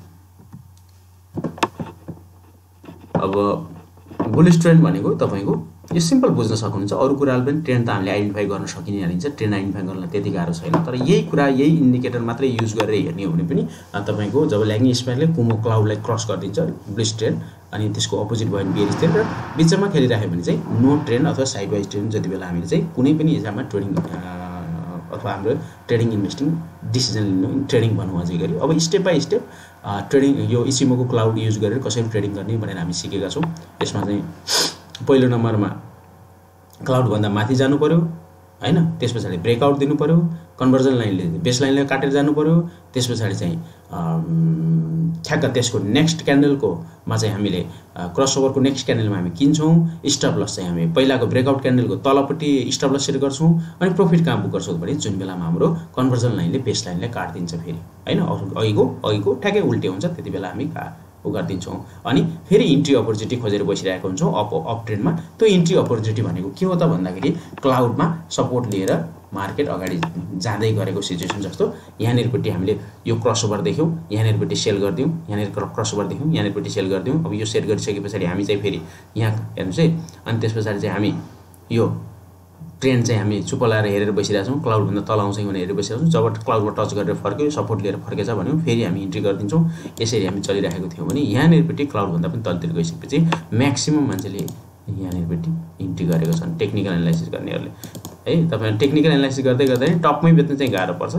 अब बुलिश ट्रेन्ड भनेको तपाईको यो सिम्पल बुझ्न सक्नुहुन्छ। अरु कुराले पनि ट्रेन्ड त हामीले आइडेन्टिफाई गर्न सकिने हालिन्छ, ट्रेन्ड आइडेन्टिफाई गर्न त्यति गाह्रो छैन। तर यही कुरा यही इन्डिकेटर मात्रै युज गरेर हेर्ने हो भने पनि तपाईको जब ल्यागिङ स्प्यानले कुमो क्लाउडलाई क्रस गरिदिन्छ बुलिश ट्रेन्ड, अनि त्यसको अपोजिट भयो भने बियरिश ट्रेन्ड, र बिचमा खेलिराख्यो भने चाहिँ नो ट्रेन्ड अथवा साइडवाइज ट्रेन्ड। जति बेला हामीले चाहिँ कुनै पनि हिसाबमा ट्रेडिङ अथवा हाम्रो ट्रेडिङ इन्भेस्टिङ डिसिजन लिनु, ट्रेडिङ भनौँ अझै गरी। अब स्टेप बाई स्टेप ट्रेडिङ यो इसिएमओको क्लाउड युज गरेर कसरी ट्रेडिङ गर्ने भनेर हामी सिकेका छौँ। यसमा चाहिँ पहिलो नम्बरमा क्लाउडभन्दा माथि जानु पर्यो हैन, त्यस पछाडि ब्रेकआउट दिनु पर्यो, कन्भर्जन लाइनले बेस लाइनलाई काटेर जानु पर्यो। त्यस पछाडि चाहिँ ठ्याक्क त्यसको नेक्स्ट क्यान्डलको मा चाहिँ हामीले क्रसओभरको नेक्स्ट क्यान्डलमा हामी किन्छौँ। स्टप लस चाहिँ हामी पहिलाको ब्रेकआउट क्यान्डलको तलपट्टि स्टप लस सेट गर्छौँ। अनि प्रॉफिट कहाँ बुक गर्छौँ भने जुन बेलामा हाम्रो कन्भर्जन लाइनले बेस लाइनलाई काट्दिन्छ फेरि हैन, अघिको अघिको ठ्याक्कै उल्टे हुन्छ, त्यति बेला हामी उ गर्दिन्छौँ। अनि फेरि इन्ट्री अपर्च्युनिटी खोजेर बसिरहेको हुन्छौँ अप अप ट्रेन्डमा। त्यो इन्ट्री अपर्च्युनिटी भनेको के हो त भन्दाखेरि क्लाउडमा सपोर्ट लिएर मार्केट अगाडि जाँदै गरेको सिचुएसन जस्तो यहाँनिरपट्टि हामीले यो क्रसओभर देख्यौँ, यहाँनिरपट्टि सेल गरिदियौँ, यहाँनिर क्रसओभर देख्यौँ, यहाँनिरपट्टि सेल गरिदियौँ। अब यो सेट गरिसके पछाडि हामी चाहिँ फेरि यहाँ हेर्नुहोस् है, अनि त्यस पछाडि चाहिँ हामी यो ट्रेन्ड चाहिँ हामी चुप लाएर हेरेर बसिरहेका छौँ, क्लाउडभन्दा तल आउँछ कि भनेर हेरेर बसिरहेको छौँ। जब क्लाउडमा टच गरेर फर्क्यो, सपोर्ट लिएर फर्केछ भन्यो, फेरि हामी इन्ट्री गरिदिन्छौँ। यसरी हामी चलिरहेको थियौँ भने यहाँनिरपट्टि क्लाउडभन्दा पनि तलतिर गइसकेपछि म्याक्सिमम मान्छेले यहाँनिरपट्टि इन्ट्री गरेको छन् टेक्निकल एनालाइसिस गर्नेहरूले है। तपाईँ टेक्निकल एनालाइसिस गर्दै गर्दै टपमै बेच्नु चाहिँ गाह्रो पर्छ।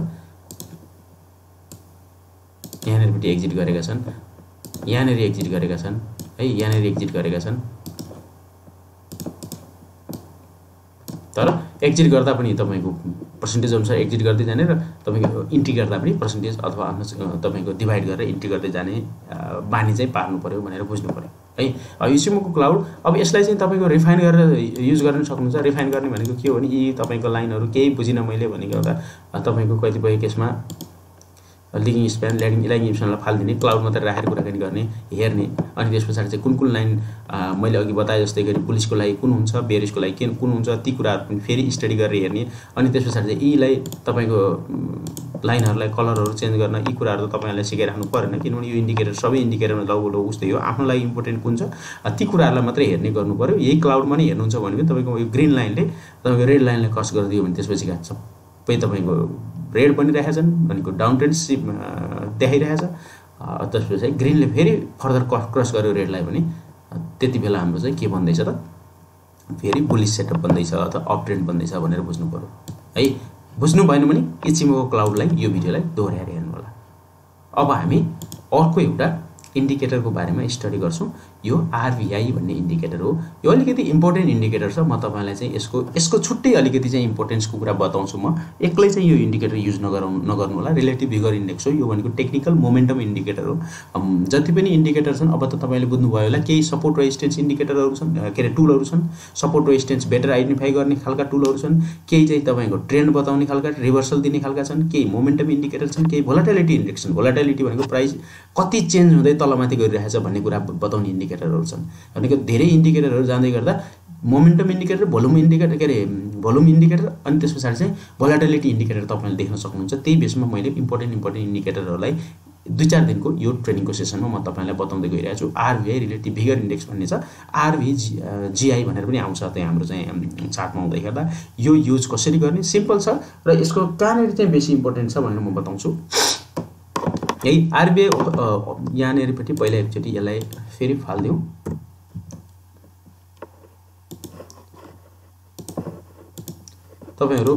यहाँनिरपट्टि एक्जिट गरेका छन्, यहाँनिर एक्जिट गरेका छन् है, यहाँनिर एक्जिट गरेका छन्। तर एक्जिट गर्दा पनि तपाईँको पर्सेन्टेज अनुसार एक्जिट गर्दै जाने र तपाईँको इन्ट्री गर्दा पनि पर्सेन्टेज अथवा तपाईँको डिभाइड गरेर इन्ट्री गर्दै जाने बानी चाहिँ पार्नु पऱ्यो भनेर बुझ्नु पऱ्यो है। अब इसिमोको क्लाउड अब यसलाई चाहिँ तपाईँको रिफाइन गरेर युज गर्न सक्नुहुन्छ। रिफाइन गर्ने भनेको के हो भने यी तपाईँको लाइनहरू केही बुझिनँ मैले भनेको एउटा तपाईँको कतिपय केसमा लिगिङ स्प्यान ल्यागिङ ल्यागिङ स्प्यानलाई फालिदिने, क्लाउड मात्रै राखेर कुराकानी गर्ने, हेर्ने। अनि त्यस पछाडि चाहिँ कुन कुन लाइन मैले अघि बताए जस्तै गरी पुलिसको लागि कुन हुन्छ, बेरिसको लागि के कुन हुन्छ, ती कुराहरू पनि फेरि स्टडी गरेर हेर्ने। अनि त्यस पछाडि चाहिँ यीलाई तपाईँको लाइनहरूलाई कलरहरू चेन्ज गर्न यी कुराहरू त तपाईँहरूलाई सिकाइराख्नु परेन, किनभने यो इन्डिकेटर सबै इन्डिकेटरमा लगभग उस्तै हो। आफ्नो लागि इम्पोर्टेन्ट कुन छ ती कुराहरूलाई मात्रै हेर्ने गर्नु पऱ्यो। यही क्लाउडमा नै हेर्नुहुन्छ भने पनि तपाईँको यो ग्रिन लाइनले तपाईँको रेड लाइनलाई क्रस गरिदियो भने त्यसपछि घाट सबै तपाईँको रेड बनिरहेका छन् भनेको डाउन ट्रेन्ड सिप देखाइरहेछ। त्यसपछि चाहिँ ग्रिनले फेरि फर्दर क्रस गर्यो रेडलाई भने त्यति बेला हाम्रो चाहिँ के बन्दैछ त फेरि बुलिस सेटअप बन्दैछ अथवा अप ट्रेन्ड बन्दैछ भनेर बुझ्नु पऱ्यो है। बुझ्नु भएन भने इचिमोको क्लाउडलाई यो भिडियोलाई दोहोऱ्याएर हेर्नु होला। अब हामी अर्को एउटा इन्डिकेटरको बारेमा स्टडी गर्छौँ। यो आरभिआई भन्ने इन्डिकेटर हो। यो अलिकति इम्पोर्टेन्ट इन्डिकेटर छ। म तपाईँलाई चाहिँ यसको यसको छुट्टै अलिकति चाहिँ इम्पोर्टेन्सको कुरा बताउँछु। म एक्लै चाहिँ यो इन्डिकेटर युज नगराउनु नगर्नु होला। रिलेटिभ भिगर इन्डेक्स हो यो, भनेको टेक्निकल मोमेन्टम इन्डिकेटर हो। जति पनि इन्डिकेटर छन् अब त तपाईँले बुझ्नुभयो होला। केही सपोर्ट रेजिस्टेन्स इन्डिकेटरहरू छन्, के अरे टुलहरू छन्, सपोर्ट रेजिस्टेन्स बेटर आइडेन्टिफाई गर्ने खालका टुलहरू छन्। केही चाहिँ तपाईँको ट्रेन्ड बताउने खालका, रिभर्सल दिने खालका छन्। केही मोमेन्टम इन्डिकेटर छन्, केही भोलाटिलिटी इन्डेक्स छन्। भोलाटिलिटी भनेको प्राइस कति चेन्ज हुँदै तलमाथि गरिरहेछ भन्ने कुरा बताउने इन्डिकेटरहरू छन्। भनेको धेरै इन्डिकेटरहरू जाँदै गर्दा मोमेन्टम इन्डिकेटर, भोल्युम इन्डिकेटर, के अरे भोल्युम इन्डिकेटर, अनि त्यस पछाडि चाहिँ भोलाटिलिटी इन्डिकेटर तपाईँले देख्न सक्नुहुन्छ। त्यही बेसमा मैले इम्पोर्टेन्ट इम्पोर्टेन्ट इन्डिकेटरहरूलाई दुई चार दिनको यो ट्रेनिङको सेसनमा म तपाईँलाई बताउँदै गइरहेको छु। आरभिआई रिलेटिभ भिगर इन्डेक्स भन्ने छ, आरभी जिआई भनेर पनि आउँछ त्यहाँ हाम्रो चाहिँ चार्टमा आउँदै हेर्दा। यो युज कसरी गर्ने सिम्पल छ र यसको कहाँनिर चाहिँ बेसी इम्पोर्टेन्ट छ भनेर म बताउँछु। यही आरबिआई यहाँनिरपट्टि पहिला एकचोटि यसलाई फेरि फालिदिउँ। तपाईँहरू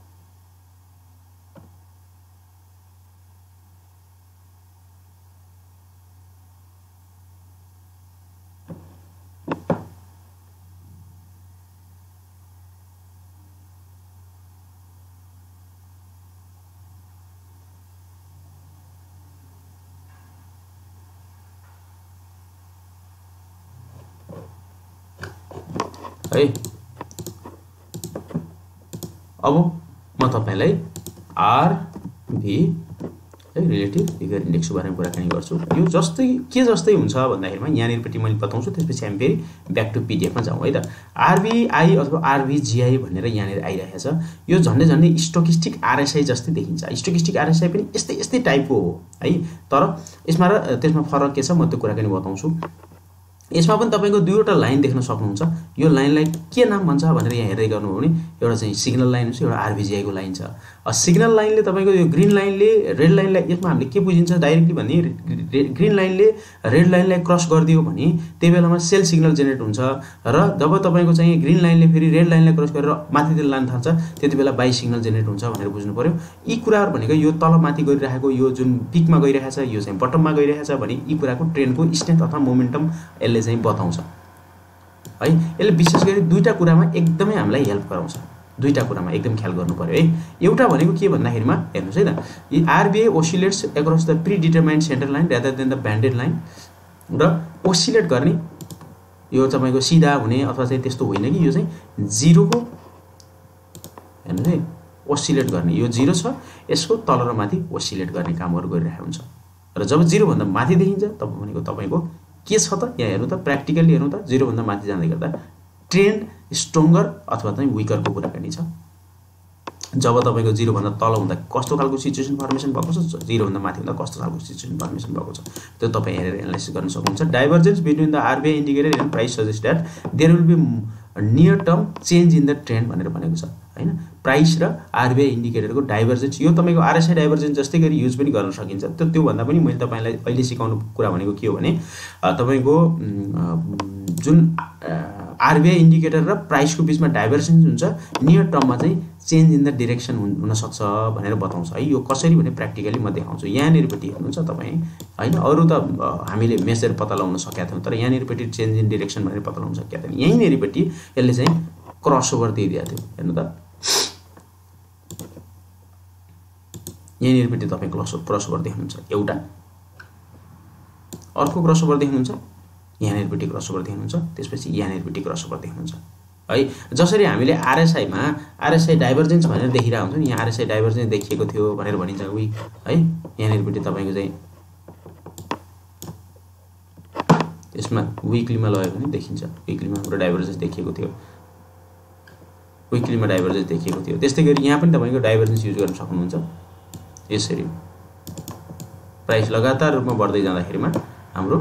है अब म तपाईँलाई आरभी है रिलेटिभ भिगर इन्डेक्सको बारेमा कुराकानी गर्छु। यो जस्तै के जस्तै हुन्छ भन्दाखेरिमा यहाँनिरपट्टि मैले बताउँछु, त्यसपछि हामी फेरि ब्याक टु पिडिएफमा जाउँ है त। आरबिआई अथवा आरभिजिआई भनेर यहाँनिर आइरहेको छ। यो झन्डै झन्डै स्टोकिस्टिक आरएसआई जस्तै देखिन्छ। स्टोकिस्टिक आरएसआई पनि यस्तै यस्तै टाइपको हो है। तर यसमा र त्यसमा फरक के छ म त्यो कुराकानी बताउँछु। यसमा पनि तपाईँको दुईवटा लाइन देख्न सक्नुहुन्छ। यो लाइनलाई के नाम भन्छ भनेर यहाँ हेर्दै गर्नुभयो भने एउटा चाहिँ सिग्नल लाइन छ, एउटा आरभिजिआईको लाइन छ। सिग्नल लाइनले तपाईँको यो ग्रिन लाइनले रेड लाइनलाई, यसमा हामीले के बुझिन्छ डाइरेक्टली भने ग्रिन लाइनले रेड लाइनलाई क्रस गरिदियो भने त्यही बेलामा सेल सिग्नल जेनेरेट हुन्छ र जब तपाईँको चाहिँ ग्रिन लाइनले फेरि रेड लाइनलाई क्रस गरेर माथितिर लान थाल्छ त्यति बेला बाई सिग्नल जेनेरेट हुन्छ भनेर बुझ्नु पऱ्यो। यी कुराहरू भनेको यो तल माथि गइरहेको यो जुन पिकमा गइरहेछ, यो चाहिँ बटममा गइरहेछ भने यी कुराको ट्रेन्डको स्ट्रेन्थ अथवा मोमेन्टम यसले चाहिँ बताउँछ है। यसले विशेष गरी दुईटा कुरामा एकदमै हामीलाई हेल्प गराउँछ। दुईटा कुरामा एकदम ख्याल गर्नु पर्यो है। एउटा भनेको के भन्दाखेरिमा हेर्नुहोस् है त, यी RBI oscillates across the predetermined centre line rather than the banded line. र ओसिलेट गर्ने यो तपाईँको सिधा हुने अथवा चाहिँ त्यस्तो होइन कि यो चाहिँ जिरोको हेर्नुहोस् है ओसिलेट गर्ने, यो जिरो छ यसको तल र माथि ओसिलेट गर्ने कामहरू गरिरहेको हुन्छ। र जब जिरोभन्दा माथि देखिन्छ तब भनेको तपाईँको के छ त, यहाँ हेर्नु त प्र्याक्टिकली हेर्नु त, जिरोभन्दा माथि जाँदै गर्दा ट्रेन्ड स्ट्रङ्गर अथवा चाहिँ विकरको कुराकानी छ। जब तपाईँको जिरोभन्दा तल हुँदा कस्तो खालको सिचुएसन फर्मेसन भएको छ, जिरोभन्दा माथि हुँदा कस्तो खालको सिचुएसन फर्मेसन भएको छ, त्यो तपाईँ हेरेर एनालाइसिस गर्न सक्नुहुन्छ। Divergence between the RBI indicator and price suggest that there will be near term change in the trend भनेर भनेको छ हैन। प्राइस र आरबिआई इन्डिकेटरको डाइभर्जेन्स यो तपाईको आरएसआई डाइभर्जेन्स जस्तै गरी युज पनि गर्न सकिन्छ। त्यो त्यो भन्दा पनि मैले तपाईलाई अहिले सिकाउनु कुरा भनेको के हो भने तपाईको जुन आरबिआई इन्डिकेटर र प्राइसको बीचमा डाइभर्जेन्स हुन्छ नियर टर्ममा चाहिँ चेन्ज इन द डिरेक्सन हुन सक्छ भनेर बताउँछ है। यो कसरी भने प्र्याक्टिकली म देखाउँछु। यहाँनिरपट्टि हेर्नुहुन्छ तपाईँ हैन, अरू त हामीले मेजर पत्ता लगाउन सकेका थियौँ, तर यहाँनिरपट्टि चेन्ज इन डिरेक्सन भनेर पत्ता लगाउन सकेका थिएन। यहीँनिरपट्टि यसले चाहिँ क्रसओभर दिइदिएको थियो हेर्नु त। यहाँनिरपट्टि तपाईँ क्रस क्रसओभर देख्नुहुन्छ, एउटा अर्को क्रसओभर देख्नुहुन्छ, यहाँनिरपट्टि क्रसओभर देख्नुहुन्छ, त्यसपछि यहाँनिरपट्टि क्रसओभर देख्नुहुन्छ है। जसरी हामीले आरएसआईमा आरएसआई डाइभर्जेन्स भनेर देखिरहेको हुन्छ नि, यहाँ आरएसआई डाइभर्जेन्स देखिएको थियो भनेर भनिन्छ उही है। यहाँनिरपट्टि तपाईँको चाहिँ यसमा विकलीमा लगायो भने देखिन्छ, विकलीमा हाम्रो डाइभर्जेन्स देखिएको थियो, विकलीमा डाइभर्जेन्स देखिएको थियो। त्यस्तै गरी यहाँ पनि तपाईँको डाइभर्जेन्स युज गर्न सक्नुहुन्छ। यसरी प्राइस लगातार रूपमा बढ्दै जाँदाखेरिमा हाम्रो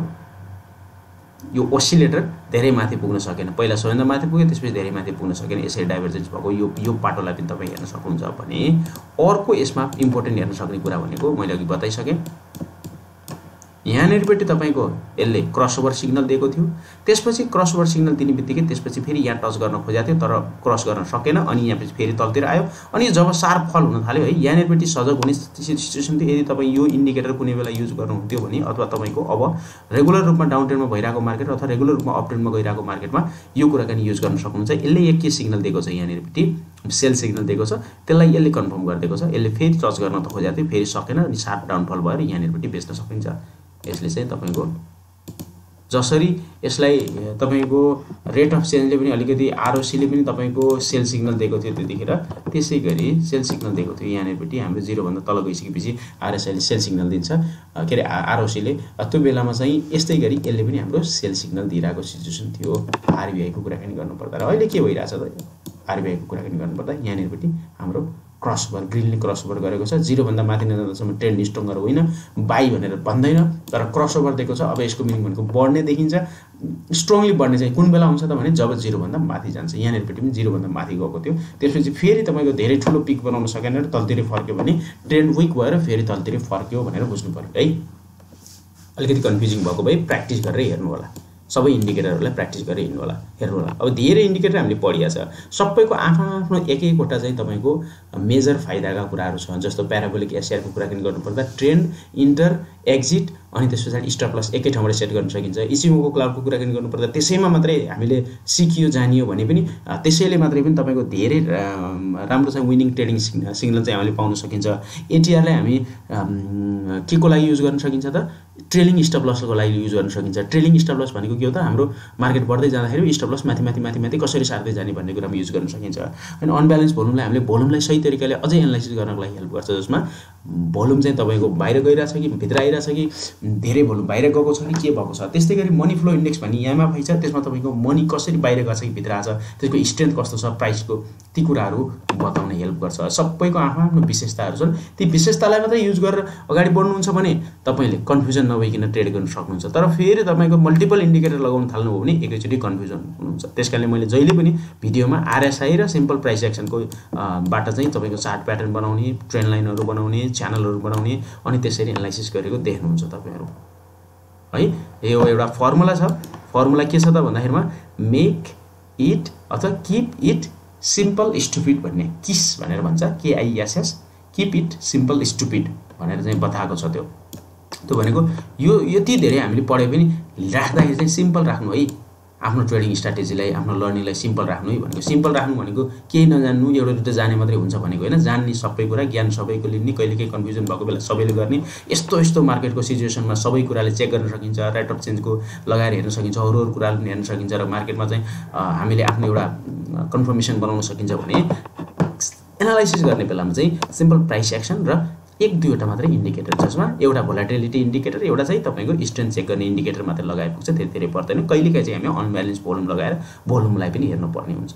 यो ओसिलेटर धेरै माथि पुग्न सकेन, पहिला सबैभन्दा माथि पुग्यो त्यसपछि धेरै माथि पुग्न सकेन, यसरी डाइभर्जेन्स भएको यो यो पाटोलाई पनि तपाईँ हेर्न सक्नुहुन्छ। भने अर्को यसमा इम्पोर्टेन्ट हेर्न सक्ने कुरा भनेको मैले अघि बताइसकेँ, यहाँनिरपट्टि तपाईँको यसले क्रसओभर सिग्नल दिएको थियो, त्यसपछि क्रसओभर सिग्नल दिने बित्तिकै त्यसपछि फेरि यहाँ टच गर्न खोजेको थियो तर क्रस गर्न सकेन, अनि यहाँ फेरि तलतिर आयो। अनि जब सार्प फल हुन थाल्यो है, यहाँनिरपट्टि सजग हुने सिचुएसन थियो। यदि तपाईँ यो इन्डिकेटर कुनै बेला युज गर्नुहुन्थ्यो भने अथवा तपाईँको अब रेगुलर रूपमा डाउन ट्रेन्डमा भइरहेको मार्केट अथवा रेगुलर रूपमा अप ट्रेन्डमा गइरहेको मार्केटमा यो कुराकानी युज गर्न सक्नुहुन्छ। यसले एक के सिग्नल दिएको छ, यहाँनिरपट्टि सेल सिग्नल दिएको छ, त्यसलाई यसले कन्फर्म गरिदिएको छ। यसले फेरि टच गर्न त खोजेको थियो, फेरि सकेन, अनि सार्प डाउनफल भएर यहाँनिरपट्टि बेच्न सकिन्छ। यसले चाहिँ तपाईको जसरी यसलाई तपाईको रेट अफ चेन्जले पनि अलिकति आरओसीले पनि तपाईको सेल सिग्नल दिएको थियो त्यतिखेर, त्यसै गरी सेल सिग्नल दिएको थियो। यहाँनिरपट्टि हाम्रो जिरो भन्दा तल गइसकेपछि आरएसआईले सेल सिग्नल दिन्छ, के अरे आरओसीले। त्यो बेलामा चाहिँ यस्तै गरी यसले पनि हाम्रो सेल सिग्नल दिइरहेको सिचुएसन थियो आरबिआईको कुराकानी गर्नुपर्दा। र अहिले के भइरहेछ त आरबिआईको कुराकानी गर्नुपर्दा यहाँनिरपट्टि हाम्रो क्रसओभर ग्रिनले क्रसओभर गरेको छ, जिरो भन्दा माथि नजाँदासम्म ट्रेन्ड स्ट्रङ्गर होइन, बाई भनेर भन्दैन, तर क्रसओभर दिएको छ। अब यसको मिनिङ भनेको बढ्ने देखिन्छ, स्ट्रङली बढ्ने चाहिँ कुन बेला हुन्छ त भने जब जिरो भन्दा माथि जान्छ। यहाँनिरपट्टि पनि जिरो भन्दा माथि गएको थियो, त्यसपछि फेरि तपाईँको धेरै ठुलो पिक बनाउन सकेन र तलतिर फर्क्यो भने ट्रेन्ड विक भएर फेरि तलतिर फर्क्यो भनेर बुझ्नु पर्यो है। अलिकति कन्फ्युजिङ भएको भए प्र्याक्टिस गरेर हेर्नु होला, सबै इन्डिकेटरहरूलाई प्र्याक्टिस गरेर हिँड्नु होला हेर्नु होला। अब धेरै इन्डिकेटर हामीले पढिया छ, सबैको आफ्नो आफ्नो एक एकवटा चाहिँ तपाईँको मेजर फाइदाका कुराहरू छ। जस्तो प्याराबोलिक एसआरको कुराकानी गर्नुपर्दा ट्रेन्ड, इन्टर, एक्जिट, अनि त्यस पछाडि स्टप लस एकै ठाउँबाट सेट गर्न सकिन्छ। इसिमोको क्लाउडको कुराकानी गर्नुपर्दा त्यसैमा मात्रै हामीले सिकियो जानियो भने पनि त्यसैले मात्रै पनि तपाईँको धेरै राम्रो चाहिँ विनिङ ट्रेडिङ सिग्नल चाहिँ हामीले पाउन सकिन्छ। एटिआरलाई हामी के को लागि युज गर्न सकिन्छ त ट्रेलिङ स्टप लसको लागि युज गर्न सकिन्छ। ट्रेलिङ स्टप लस भनेको के हो त हाम्रो मार्केट बढ्दै जाँदाखेरि स्टप लस माथि माथि माथि माथि कसरी सार्दै जाने भन्ने कुरामा युज गर्न सकिन्छ। अनि अनब्यालेन्स भोल्युमलाई हामीले भोल्युमलाई सही तरिकाले अझै एनालाइसिस गर्नको लागि हेल्प गर्छ, जसमा भोल्युम चाहिँ तपाईँको बाहिर गइरहेछ कि भित्र आइरहेछ कि धेरै भोल्युम बाहिर गएको छ कि के भएको छ। त्यस्तै गरी मनी फ्लो इन्डेक्स भन्ने एमएफआई छ, त्यसमा तपाईँको मनी कसरी बाहिर गएको छ कि भित्र आछ, त्यसको स्ट्रेन्थ कस्तो छ, प्राइसको ती कुराहरू बताउन हेल्प गर्छ। सबैको आफ्नो आफ्नो विशेषताहरू छन्, ती विशेषतालाई मात्रै युज गरेर अगाडि बढ्नुहुन्छ भने तपाईँले कन्फ्युजन नभइकन ट्रेड गर्न सक्नुहुन्छ। तर फेरि तपाईँको मल्टिपल इन्डिकेटर लगाउन थाल्नुभयो भने एकैचोटि कन्फ्युजन हुनुहुन्छ। त्यसकारणले मैले जहिले पनि भिडियोमा आरएसआई र सिम्पल प्राइस एक्सनको बाट चाहिँ तपाईँको चार्ट प्याटर्न बनाउने, ट्रेन्ड लाइनहरू बनाउने, च्यानलहरू बनाउने, अनि त्यसरी एनालाइसिस गरेको देख्नुहुन्छ तपाईँहरू है। यो एउटा फर्मुला छ, फर्मुला के छ त भन्दाखेरिमा मेक इट अथवा किप इट सिम्पल स्टुपिड भन्ने किस भनेर भन्छ, KISS, keep it simple stupid भनेर चाहिँ बताएको छ। त्यो त्यो भनेको यो यति धेरै हामीले पढे पनि राख्दाखेरि चाहिँ सिम्पल राख्नु है, आफ्नो ट्रेडिङ स्ट्राटेजीलाई, आफ्नो लर्निङलाई सिम्पल राख्नु है भनेको। सिम्पल राख्नु भनेको केही नजान्नु, एउटा दुइटा जाने मात्रै हुन्छ भनेको होइन। जान्ने सबै कुरा, ज्ञान सबैको लिने, कहिले केही कन्फ्युजन भएको बेला सबैले गर्ने, यस्तो यस्तो मार्केटको सिचुएसनमा सबै कुराले चेक गर्न सकिन्छ, रेट अफ चेन्जको लगाएर हेर्न सकिन्छ, अरू अरू कुराहरू पनि हेर्न सकिन्छ, र मार्केटमा चाहिँ हामीले आफ्नो एउटा कन्फर्मेसन बनाउन सकिन्छ भने एनालाइसिस गर्ने बेलामा चाहिँ सिम्पल प्राइस एक्सन र एक दुईवटा मात्रै इन्डिकेटर, जसमा एउटा भोलाटिलिटी इन्डिकेटर, एउटा चाहिँ तपाईँको स्ट्रेन्थ चेक गर्ने इन्डिकेटर मात्रै लगाए पुग्छ, धेरै धेरै पर्दैन। कहिलेकाहीँ चाहिँ हामी अनब्यालेन्स भोल्युम लगाएर भोल्युमलाई पनि हेर्नुपर्ने हुन्छ।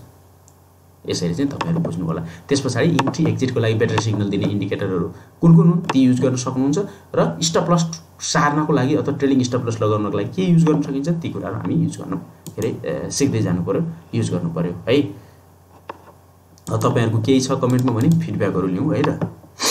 यसरी चाहिँ तपाईँहरू बुझ्नु होला। त्यस पछाडि इन्ट्री एक्जिटको लागि बेटर सिग्नल दिने इन्डिकेटरहरू कुन कुन हुन् ती युज गर्न सक्नुहुन्छ, र स्टप लस सार्नको लागि अथवा ट्रेडिङ स्टप लस लगाउनको लागि के युज गर्न सकिन्छ ती कुराहरू हामी युज गर्न के अरे सिक्दै जानु पर्यो, युज गर्नु पर्यो है। तपाईहरुको केही छ कमेन्टमा भने फिडब्याकहरु लिउँ है र।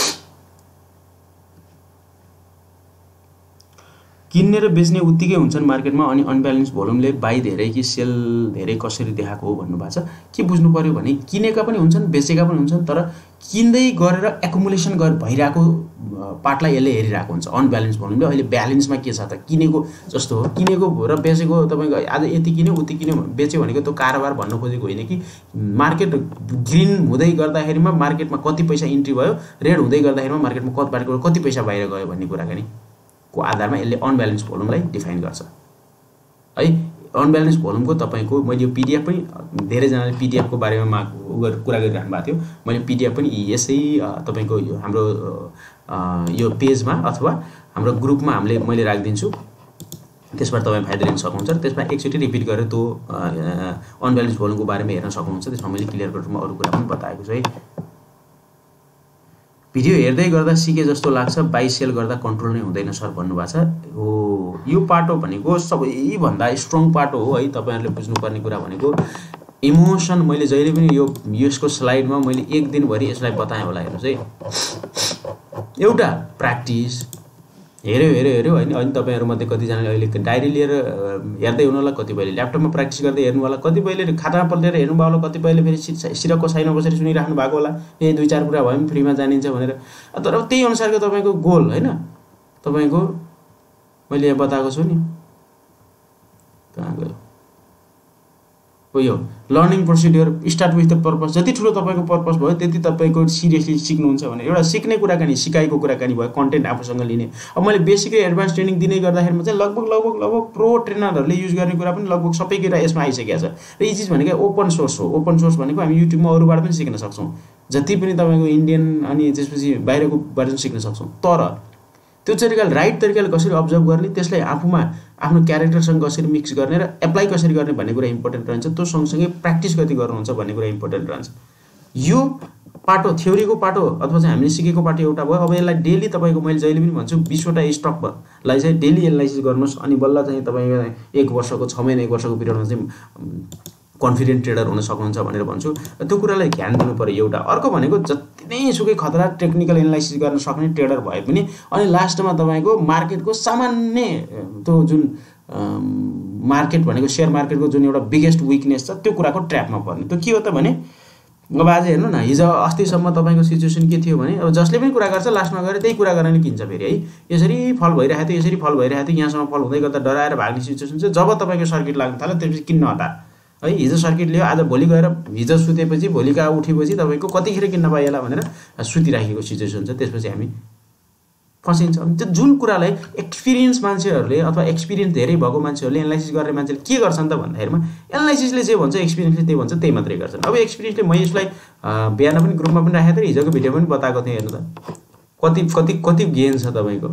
किन्ने र बेच्ने उत्तिकै हुन्छन् मार्केटमा अनि अनब्यालेन्स भोल्युमले बाई धेरै कि सेल धेरै कसरी देखाएको हो भन्नु भएको छ। के बुझ्नु पर्यो भने किनेका पनि हुन्छन् बेचेका पनि हुन्छन्, तर किन्दै गरेर एकुमुलेसन गर भइरहेको पार्टलाई यसले हेरिरहेको हुन्छ अनब्यालेन्स भोल्युमले। अहिले ब्यालेन्समा के छ त, किनेको जस्तो हो, किनेको र बेचेको तपाईको आज यति किन्यो उति किन्यो बेच्यो भनेको त्यो कारोबार भन्न खोजेको होइन कि मार्केट ग्रीन हुँदै गर्दाखेरिमा मार्केटमा कति पैसा इन्ट्री भयो, रेड हुँदै गर्दाखेरिमा मार्केटमा कति कति पैसा बाहिर गयो भन्ने कुराकानी को आधारमा यसले अनब्यालेन्स भोल्युमलाई डिफाइन गर्छ है। अनब्यालेन्स भोल्युमको तपाईको मैले यो पीडीएफ पनि धेरैजनाले पीडीएफ को बारेमा माग कुरा गरिरहनु भएको थियो। मैले पीडीएफ पनि यसै तपाईको यो हाम्रो यो पेजमा अथवा हाम्रो ग्रुपमा हामीले मैले राखिदिन्छु, त्यसबाट तपाईं फाइदा लिन सक्नुहुन्छ र त्यसमा एकचोटी रिपिट गरेर त्यो अनब्यालेन्स भोल्युमको बारेमा हेर्न सक्नुहुन्छ। त्यसमा मैले क्लियर कट रूपमा अरु कुरा पनि बताएको छु है। भिडियो हेर्दै गर्दा सिके जस्तो लाग्छ, बाई सेल गर्दा कन्ट्रोल नै हुँदैन सर भन्नुभएको छ। हो यो पाटो भनेको सबैभन्दा स्ट्रङ पाटो हो है। तपाईहरुले बुझ्नुपर्ने कुरा भनेको इमोसन। मैले जहिले पनि यो यसको स्लाइडमा मैले एक दिनभरि यसलाई बताएँ होला। हेर्नुस् है, एउटा प्र्याक्टिस हेर्यो हेर्यो हेर्यो हैन। अनि तपाईहरु मध्ये कतिजनाले अहिले डायरी लिएर हेर्दै हुनु होला, कतिपयले ल्यापटपमा प्र्याक्टिस गर्दै हेर्नु होला, कतिपयले खातामा पल्टेर हेर्नु भएको होला, कतिपयले फेरि सिरको साइनमा बसेर सुनिराख्नु भएको होला। यही दुई चार कुरा भयो भने फ्रीमा जानिन्छ भनेर। तर त्यही अनुसारको तपाईको गोल हैन, तपाईको मैले यहाँ बताएको छु नि, कहाँ गयो हो यो learning procedure start with the purpose. जति ठुलो तपाईको पर्पस भयो त्यति तपाईको सिरियसली सिक्नुहुन्छ भने एउटा सिक्ने कुराकानी, सिकाइको कुराकानी भयो, कन्टेन्ट आफूसँग लिने। अब मैले बेसिक र एडभान्स ट्रेनिङ दिने गर्दाखेरिमा चाहिँ लगभग लगभग लगभग प्रो ट्रेनरहरूले युज गर्ने कुरा पनि लगभग सबै कुरा यसमा आइसकेको छ। र यी चिज भनेको ओपन सोर्स हो। ओपन सोर्स भनेको हामी युट्युबमा अरूबाट पनि सिक्न सक्छौँ, जति पनि तपाईको इन्डियन अनि त्यसपछि बाहिरको बाट पनि सिक्न सक्छौँ। तर त्यो तरिकाले राइट तरिकाले कसरी अब्जर्भ गर्ने, त्यसलाई आफूमा आफ्नो क्यारेक्टरसँग कसरी मिक्स गर्ने र एप्लाई कसरी गर्ने भन्ने कुरा इम्पोर्टेन्ट रहन्छ। त्यो सँगसँगै प्र्याक्टिस कति गर्नुहुन्छ भन्ने कुरा इम्पोर्टेन्ट रहन्छ। यो पाटो थ्योरीको पाटो अथवा चाहिँ हामीले सिकेको पाटो एउटा भयो। अब यसलाई डेली तपाईको मैले जहिले पनि भन्छु बीसवटा स्टकलाई चाहिँ डेली एनालाइसिस गर्नुहोस्, अनि बल्ल चाहिँ तपाईँ एक वर्षको छ महिना एक वर्षको पिरियडमा चाहिँ कन्फिडेन्ट ट्रेडर हुन सक्नुहुन्छ भनेर भन्छु। त्यो कुरालाई ध्यान दिनु पर्यो एउटा। अर्को भनेको जति नै सुकै खतरा टेक्निकल एनालाइसिस गर्न सक्ने ट्रेडर भए पनि अनि लास्टमा तपाईको मार्केटको सामान्य त्यो जुन मार्केट भनेको शेयर मार्केटको जुन एउटा बिगेस्ट विकनेस छ त्यो कुराको ट्र्यापमा पर्ने। त्यो के हो त भने अब आज हेर्नु न, हिजो अस्तिसम्म तपाईको सिचुएसन के थियो भने अब जसले पनि कुरा गर्छ लास्टमा गएर त्यही कुरा गर्नाले किन्छ फेरि है। यसरी फल भइरहेको थियो, यसरी फल भइरहेको थियो, यहाँसम्म फल हुँदै गर्दा डराएर भाग्ने सिचुएसन चाहिँ जब तपाईको सर्किट लाग्न थाल्यो त्यसपछि किन्न हतार है। हिजो सर्किट लियो, आज भोलि गएर हिजो सुतेपछि भोलिका उठेपछि तपाईको कतिखेर किन्न पाइएला भनेर सुतिराखेको सिचुएसन छ। त्यसपछि हामी फसिन्छ। त्यो जुन कुरालाई एक्सपिरियन्स मान्छेहरूले अथवा एक्सपिरियन्स धेरै भएको मान्छेहरूले एनालाइसिस गर्ने मान्छेले के गर्छन् त भन्दाखेरिमा एनालाइसिसले जे भन्छ एक्सपिरियन्सले त्यही भन्छ, त्यही मात्रै गर्छन्। अब एक्सपिरियन्सले म यसलाई बिहान पनि ग्रुपमा पनि राखेको थिएँ, हिजोको भिडियो पनि बताएको थिएँ। हेर्नु त कति कति कति गेन छ तपाईको।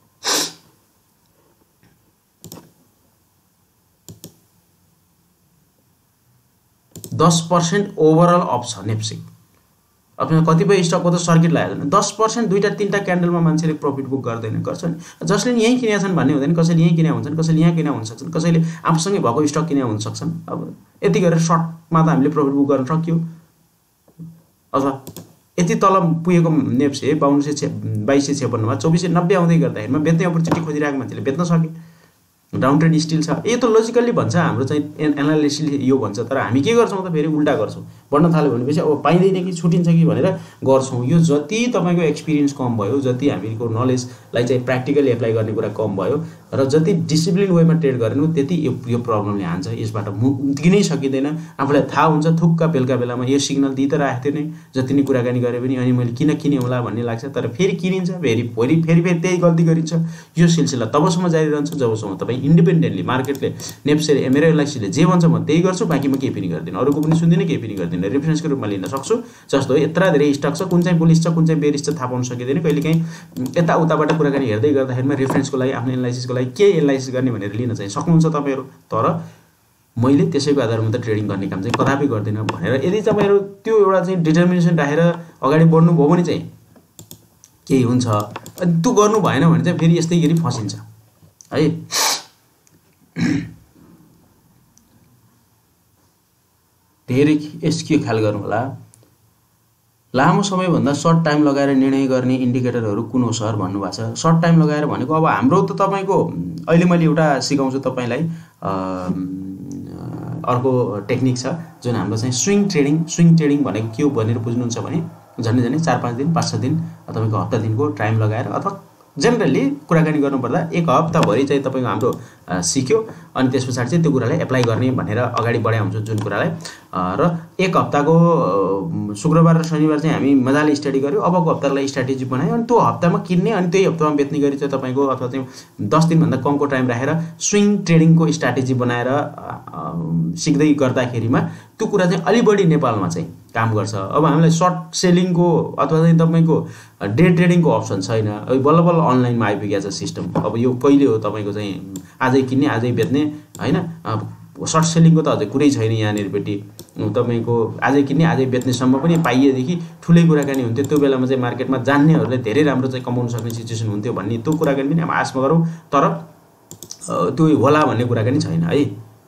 दस पर्सेन्ट ओभरअल अप छ नेप्सिक। अब कतिपय स्टकको त सर्किट लागेको छैन, दस पर्सेन्ट दुईटा तिनवटा क्यान्डलमा मान्छेले प्रफिट बुक गर्दैन गर्छन्। जसले यहीँ किनेका छन् भन्ने हुँदैन, कसैले यहीँ किने हुन्छन्, कसैले यहाँ किने हुन सक्छन्, कसैले आफूसँगै भएको स्टक किने हुन सक्छन्। अब यति गरेर सर्टमा त हामीले प्रफिट बुक गर्न सक्यो। अथवा यति तल पुगेको नेप्से बाउन्न सय छे बाइस सय छेपन्नमा चौबिस सय नब्बे आउँदै गर्दाखेरिमा बेच्ने अपर्च्युनिटी खोजिरहेको मान्छेले बेच्न सके। डाउन ट्रेड स्टिल छ। यो त लजिकल्ली भन्छ, हाम्रो चाहिँ एनालाइसिसले यो भन्छ। तर हामी के गर्छौँ त फेरि उल्टा गर्छौँ। बढ्न थाल्यो भनेपछि अब पाइँदैन कि छुटिन्छ कि भनेर गर्छौँ। यो जति तपाईँको एक्सपिरियन्स कम भयो, जति हामीको नलेजलाई चाहिँ प्र्याक्टिकली एप्लाई गर्ने कुरा कम भयो र जति डिसिप्लिन वेमा ट्रेड गरेनौँ त्यति यो यो प्रब्लमले हान्छ। यसबाट मुक्तिनै सकिँदैन। आफूलाई थाहा हुन्छ थुक्का बेलुका बेलामा यो सिग्नल दिइ त राखेको थियो नै, जति नै कुराकानी गरे पनि, अनि मैले किन किने होला भन्ने लाग्छ। तर फेरि किनिन्छ, फेरि फेरि फेरि फेरि त्यही गल्ती गरिन्छ। यो सिलसिला तबसम्म जारी रहन्छ जबसम्म तपाईँ इन्डिपेन्डेन्टली मार्केटले नेप्सेले मेरो एलआइसीले जे भन्छ म त्यही गर्छु, बाँकी म केही पनि गर्दिनँ, अरूको पनि सुन्दिनँ, केही पनि गर्दिनँ। रेफरेन्सको रूपमा लिन सक्छु। जस्तो यत्रा धेरै स्टक छ, कुन चाहिँ बुलिस छ कुन चाहिँ बेरिस छ थाहा पाउन सकिँदैन। कहिलेकाहीँ यताउताबाट कुराकानी हेर्दै गर्दाखेरिमा रेफरेन्सको लागि आफ्नो एनालाइसिसको लागि के एनालाइसिस गर्ने भनेर लिन चाहिँ सक्नुहुन्छ तपाईँहरू। तर मैले त्यसैको आधारमा त ट्रेडिङ गर्ने काम चाहिँ कदापि गर्दिनँ भनेर यदि तपाईँहरू त्यो एउटा चाहिँ डिटर्मिनेसन राखेर अगाडि बढ्नुभयो भने चाहिँ केही हुन्छ। त्यो गर्नु भएन भने चाहिँ फेरि यस्तै गरी फसिन्छ है। धेरै यस के ख्याल गर्नु होला, लामो समयभन्दा सर्ट टाइम लगाएर निर्णय गर्ने इन्डिकेटरहरू कुन हो सर भन्नुभएको छ। सर्ट टाइम लगाएर भनेको अब हाम्रो त तपाईँको अहिले मैले एउटा सिकाउँछु तपाईँलाई अर्को टेक्निक छ जुन हाम्रो चाहिँ स्विङ ट्रेडिङ। स्विङ ट्रेडिङ भनेको के हो भनेर बुझ्नुहुन्छ भने झन्डै झन्डै चार पाँच दिन पाँच छ दिन तपाईँको हप्ता दिनको टाइम लगाएर अथवा जेनरली कुराकानी गर्नुपर्दा एक हप्ताभरि चाहिँ तपाईँको हाम्रो सिक्यो अनि त्यस पछाडि चाहिँ त्यो कुरालाई एप्लाई गर्ने भनेर अगाडि बढाइ हुन्छ जुन कुरालाई। र एक हप्ताको शुक्रबार र शनिबार चाहिँ हामी मजाले स्टडी गऱ्यौँ, अबको हप्तालाई स्ट्राटेजी बनायो अनि त्यो हप्तामा किन्ने अनि त्यही हप्तामा बेच्ने गरी चाहिँ तपाईँको अथवा चाहिँ दस दिनभन्दा कमको टाइम राखेर स्विङ ट्रेडिङको स्ट्राटेजी बनाएर सिक्दै गर्दाखेरिमा त्यो कुरा चाहिँ अलि बढी नेपालमा चाहिँ काम गर्छ। अब हामीलाई सर्ट सेलिङको अथवा चाहिँ तपाईँको डे ट्रेडिङको अप्सन छैन, अब बल्ल बल्ल अनलाइनमा आइपुगेको छ सिस्टम। अब यो कहिले हो तपाईँको चाहिँ आजै किन्ने आजै बेच्ने होइन, सर्ट सेलिङको त अझै कुरै छैन यहाँनिरपट्टि। तपाईँको आजै किन्ने आजै बेच्नेसम्म पनि पाइएदेखि ठुलै कुराकानी हुन्थ्यो। त्यो बेलामा चाहिँ मार्केटमा जान्नेहरूले धेरै राम्रो चाहिँ कमाउन सक्ने सिचुएसन हुन्थ्यो भन्ने त्यो कुराकानी पनि अब आशमा गरौँ, तर त्यो होला भन्ने कुराकानी छैन है।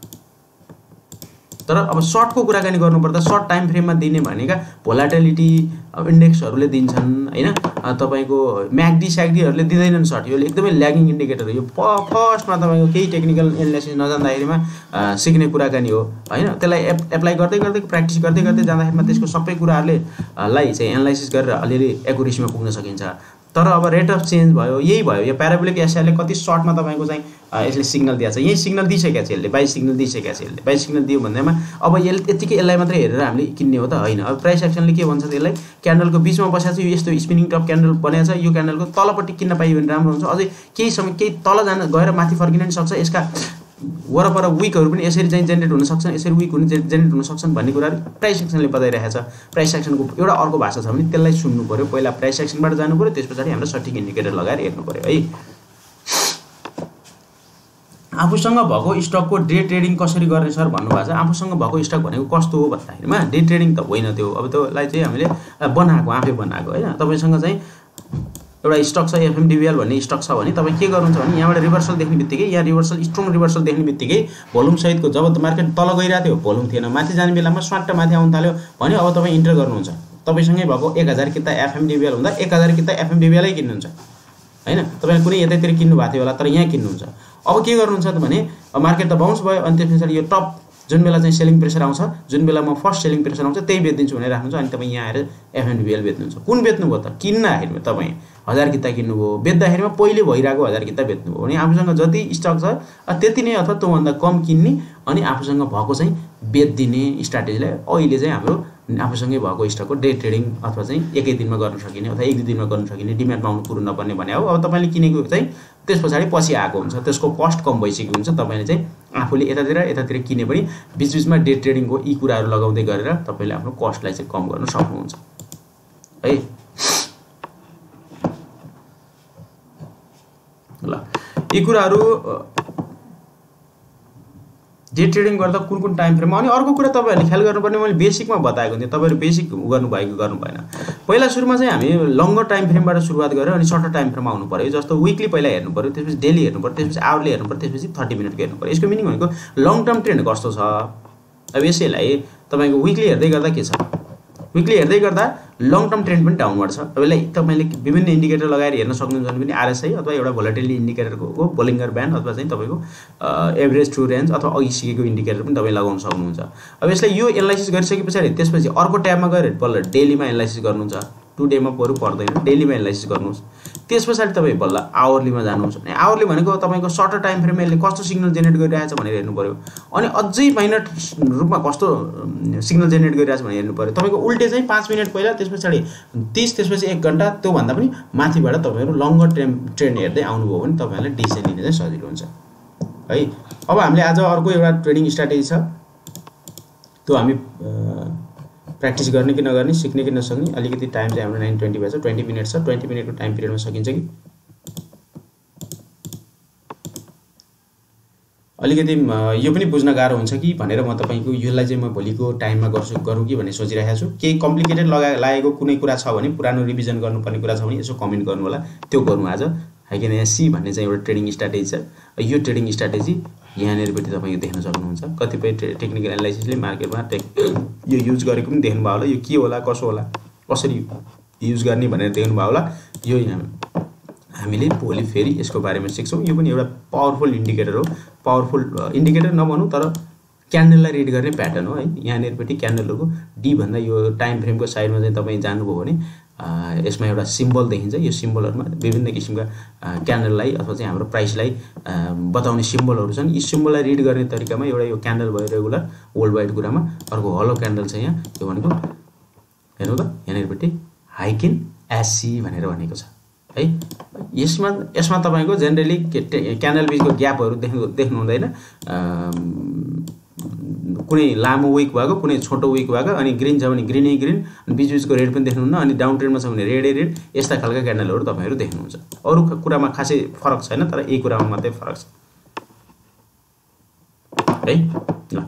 तर अब सर्टको कुराकानी गर्नुपर्दा सर्ट टाइम फ्रेममा दिने भनेका भोलाटिलिटी इन्डेक्सहरूले दिन्छन् होइन, तपाईँको म्याकडी स्याकडीहरूले दिँदैनन् सर्ट। यो एकदमै ल्यागिङ इन्डिकेटर हो। यो फर्स्टमा तपाईँको केही टेक्निकल एनालाइसिस नजान्दाखेरिमा सिक्ने कुराकानी हो होइन। त्यसलाई एप एप्लाई गर्दै गर्दै प्र्याक्टिस गर्दै गर्दै जाँदाखेरिमा त्यसको सबै कुराहरूले लाई चाहिँ एनालाइसिस गरेर अलिअलि एकुरेसीमा पुग्न सकिन्छ। तर अब रेट अफ चेन्ज भयो, यही भयो। यो प्याराबोलिक एसआईले कति सर्टमा तपाईँको चाहिँ यसले सिग्नल दिएको छ, यही सिग्नल दिइसकेको छ यसले, बाई सिग्नल दिइसकेको छ यसले। बाई सिग्नल दियो भन्दैमा अब यसले यतिकै यसलाई मात्रै हेरेर हामीले किन्ने हो त होइन। अब प्राइस एक्सनले के भन्छ यसलाई, क्यान्डलको बिचमा बसेको छ, यो यस्तो स्पिनिङ टप क्यान्डल बनेको छ, यो क्यान्डलको तलपट्टि किन्न पाइयो भने राम्रो हुन्छ। अझै केही समय केही तल जान गएर माथि फर्किन पनि सक्छ, यसका वरपर विकहरू पनि यसरी चाहिँ जेनेरेट हुन सक्छन्, यसरी विक हुने जेनेरेट हुन सक्छन् भन्ने कुराहरू प्राइस एक्सनले बताइरहेको छ। प्राइस एक्सनको एउटा अर्को भाषा छ भने त्यसलाई सुन्नु पऱ्यो, पहिला प्राइस एक्सनबाट जानु पऱ्यो, त्यस पछाडि हाम्रो सठिक इन्डिकेटर लगाएर हेर्नु पऱ्यो है। आफूसँग भएको स्टकको डे ट्रेडिङ कसरी गर्ने सर भन्नुभएको छ। आफूसँग भएको स्टक भनेको कस्तो हो भन्दाखेरिमा डे ट्रेडिङ त होइन त्यो, अब त्यसलाई चाहिँ हामीले बनाएको आफै बनाएको होइन। तपाईँसँग चाहिँ एउटा स्टक छ एफएमडिबिएल भन्ने स्टक छ भने तपाईँ के गर्नुहुन्छ भने यहाँबाट रिभर्सल देख्ने बित्तिकै, यहाँ रिभर्सल स्ट्रङ रिभर्सल देख्ने बित्तिकै भोल्युम सहितको जब मार्केट तल गइरहेको थियो भोल्युम थिएन, माथि जाने बेलामा स्वाट्ट माथि आउनु थाल्यो भने अब तपाईँ इन्टर गर्नुहुन्छ। तपाईँसँगै भएको एक हजार किता एफएमडिबिएल हुँदा एक हजार किता एफएमडिबिएलै किन्नुहुन्छ होइन। तपाईँले कुनै यतैतिर किन्नु भएको थियो होला तर यहाँ किन्नुहुन्छ। अब के गर्नुहुन्छ त भने मार्केट त बाउन्स भयो अनि त्यस पछाडि यो टप जुन बेला चाहिँ सेलिङ प्रेसर आउँछ, जुन बेला म फर्स्ट सेलिङ प्रेसर आउँछ त्यही बेचिदिन्छु भनेर राख्नुहुन्छ। अनि तपाईँ यहाँ आएर एफएनडिबिएल बेच्नुहुन्छ। कुन बेच्नुभयो त? किन्दाखेरिमा तपाईँ हजार किता किन्नुभयो, बेच्दाखेरिमा पहिले भइरहेको हजार किता बेच्नुभयो भने आफूसँग जति स्टक छ त्यति नै अथवा त्योभन्दा कम किन्ने अनि आफूसँग भएको चाहिँ बेचिदिने स्ट्राटेजीलाई अहिले चाहिँ हाम्रो आफूसँगै भएको स्टकको डे ट्रेडिङ अथवा चाहिँ एकै दिनमा गर्न सकिने अथवा एक दुई दिनमा गर्न सकिने, डिमान्डमा आउनु कुरो नपर्ने भने हो। अब तपाईँले किनेको चाहिँ त्यस पछाडि पछि आएको हुन्छ, त्यसको कस्ट कम भइसकेको हुन्छ। तपाईँले चाहिँ आफूले यतातिर यतातिर किने पनि बिचबिचमा डे ट्रेडिङको यी कुराहरू लगाउँदै गरेर तपाईँले आफ्नो कस्टलाई चाहिँ कम गर्न सक्नुहुन्छ है। ल यी कुराहरू डे ट्रेडिङ गर्दा कुन कुन टाइम फ्रेममा। अनि अर्को कुरा तपाईँहरूले ख्याल गर्नुपर्ने, मैले बेसिकमा बताएको थिएँ, तपाईँहरू बेसिक गर्नुभएको गर्नु भएन। पहिला सुरुमा चाहिँ हामी लङ्गर टाइम फ्रेमबाट सुरुवात गरेर अनि सर्टर टाइम फ्रेममा आउनु पऱ्यो। जस्तो विकली पहिला हेर्नु पऱ्यो, त्यसपछि डेली हेर्नु पऱ्यो, त्यसपछि आवरली हेर्नु पऱ्यो, त्यसपछि थर्टी मिनटको हेर्नु पऱ्यो। यसको मिनिङ भनेको लङ टर्म ट्रेन्ड कस्तो छ। अब यसैलाई तपाईँको विकली हेर्दै गर्दा के छ, विकली हेर्दै गर्दा लङ टर्म ट्रेन्ड पनि डाउनवर्ड छ। अब यसलाई तपाईँले विभिन्न इन्डिकेटर लगाएर हेर्न सक्नुहुन्छ भने पनि आरएसआई अथवा एउटा भोलाटिलिटी इन्डिकेटरको बोलिङ्गर ब्यान्ड अथवा चाहिँ तपाईँको एभरेज ट्रु रेन्ज अथवा अघि सिकेको इन्डिकेटर पनि तपाईँ लगाउन सक्नुहुन्छ। अब यसलाई यो एनालाइसिस गरिसके पछाडि त्यसपछि अर्को ट्याबमा गएर बल्ल डेलीमा एनालाइसिस गर्नुहुन्छ। टु डेमा बरु पर्दैन, डेलीमा एनालाइसिस गर्नुहोस्। त्यस पछाडि तपाईँ बल्ल आवरलीमा जानुहुन्छ भने आवरली भनेको तपाईँको सर्टर टाइम फ्रेममा यसले कस्तो सिग्नल जेनेरेट गरिरहेछ भनेर हेर्नु पऱ्यो। अनि अझै माइनर रूपमा कस्तो सिग्नल जेनेरेट गरिरहेछ भनेर हेर्नु पऱ्यो। तपाईँको उल्टे चाहिँ पाँच मिनट पहिला, त्यस पछाडि तिस, त्यसपछि एक घन्टा, त्योभन्दा पनि माथिबाट तपाईँहरू लङ्गर ट्रेम ट्रेन्ड हेर्दै आउनुभयो भने तपाईँहरूलाई डिसिजन लिन चाहिँ सजिलो हुन्छ है। अब हामीले आज अर्को एउटा ट्रेडिङ स्ट्राटेजी छ, त्यो हामी प्र्याक्टिस गर्ने कि नगर्ने, सिक्ने कि नसक्ने। अलिकति टाइम चाहिँ हाम्रो नाइन ट्वेन्टी भएछ, ट्वेन्टी मिनट छ। ट्वेन्टी मिनटको टाइम पिरियडमा सकिन्छ कि अलिकति यो पनि बुझ्न गाह्रो हुन्छ कि भनेर म तपाईँको यसलाई चाहिँ म भोलिको टाइममा गर्छु गरौँ कि भन्ने सोचिरहेको छु। केही कम्प्लिकेटेड लगा लागेको कुनै कुरा छ भने, पुरानो रिभिजन गर्नुपर्ने कुरा छ भने यसो कमेन्ट गर्नु होला, त्यो गरौँ आज। है किन यहाँ सी भन्ने चाहिँ एउटा ट्रेडिङ स्ट्राटेजी छ। यो ट्रेडिङ स्ट्राटेजी यहाँनिरपट्टि तपाईँको देख्न सक्नुहुन्छ। कतिपय टेक्निकल एनालाइसिसले मार्केटमा टेक यो युज गरेको पनि देख्नुभयो होला, यो के होला कसो होला कसरी युज गर्ने भनेर देख्नुभयो होला। यो यहाँ हामीले भोलि फेरि यसको बारेमा सिक्छौँ। यो पनि एउटा पावरफुल इन्डिकेटर हो, पावरफुल इन्डिकेटर नभनौँ तर क्यान्डललाई रिड गर्ने प्याटर्न हो है। यहाँनिरपट्टि क्यान्डलहरूको डी भन्दा यो टाइम फ्रेमको साइडमा चाहिँ तपाईँ जानुभयो भने यसमा एउटा सिम्बल देखिन्छ। यो सिम्बलहरुमा विभिन्न किसिमका क्यान्डललाई अथवा चाहिँ हाम्रो प्राइसलाई बताउने सिम्बलहरु छन्। यी सिम्बललाई रिड गर्ने तरिकामा एउटा यो क्यान्डल भयो रेगुलर वर्ल्ड वाइड कुरामा, अर्को हलो क्यान्डल छ यहाँ। यो भनेको हेर्नु त यहाँनिरपट्टि हाइकिन एससी भनेर भनेको छ है। यसमा यसमा तपाईको जनरली क्यान्डल बीचको ग्यापहरु देख्नु देख्नु हुँदैन। कुनै लामो विक भएको, कुनै छोटो विक भएको, अनि ग्रीन छ भने ग्रीनै ग्रीन, अनि बीच बीचको रेड पनि देख्नुहुन्न, अनि डाउन ट्रेन्डमा छ भने रेडै रेड। यस्ता खालका क्यान्डलहरु तपाईहरु देख्नुहुन्छ। अरु कुरामा खासै फरक छैन, तर यही कुरामा मात्रै फरक छ है। ल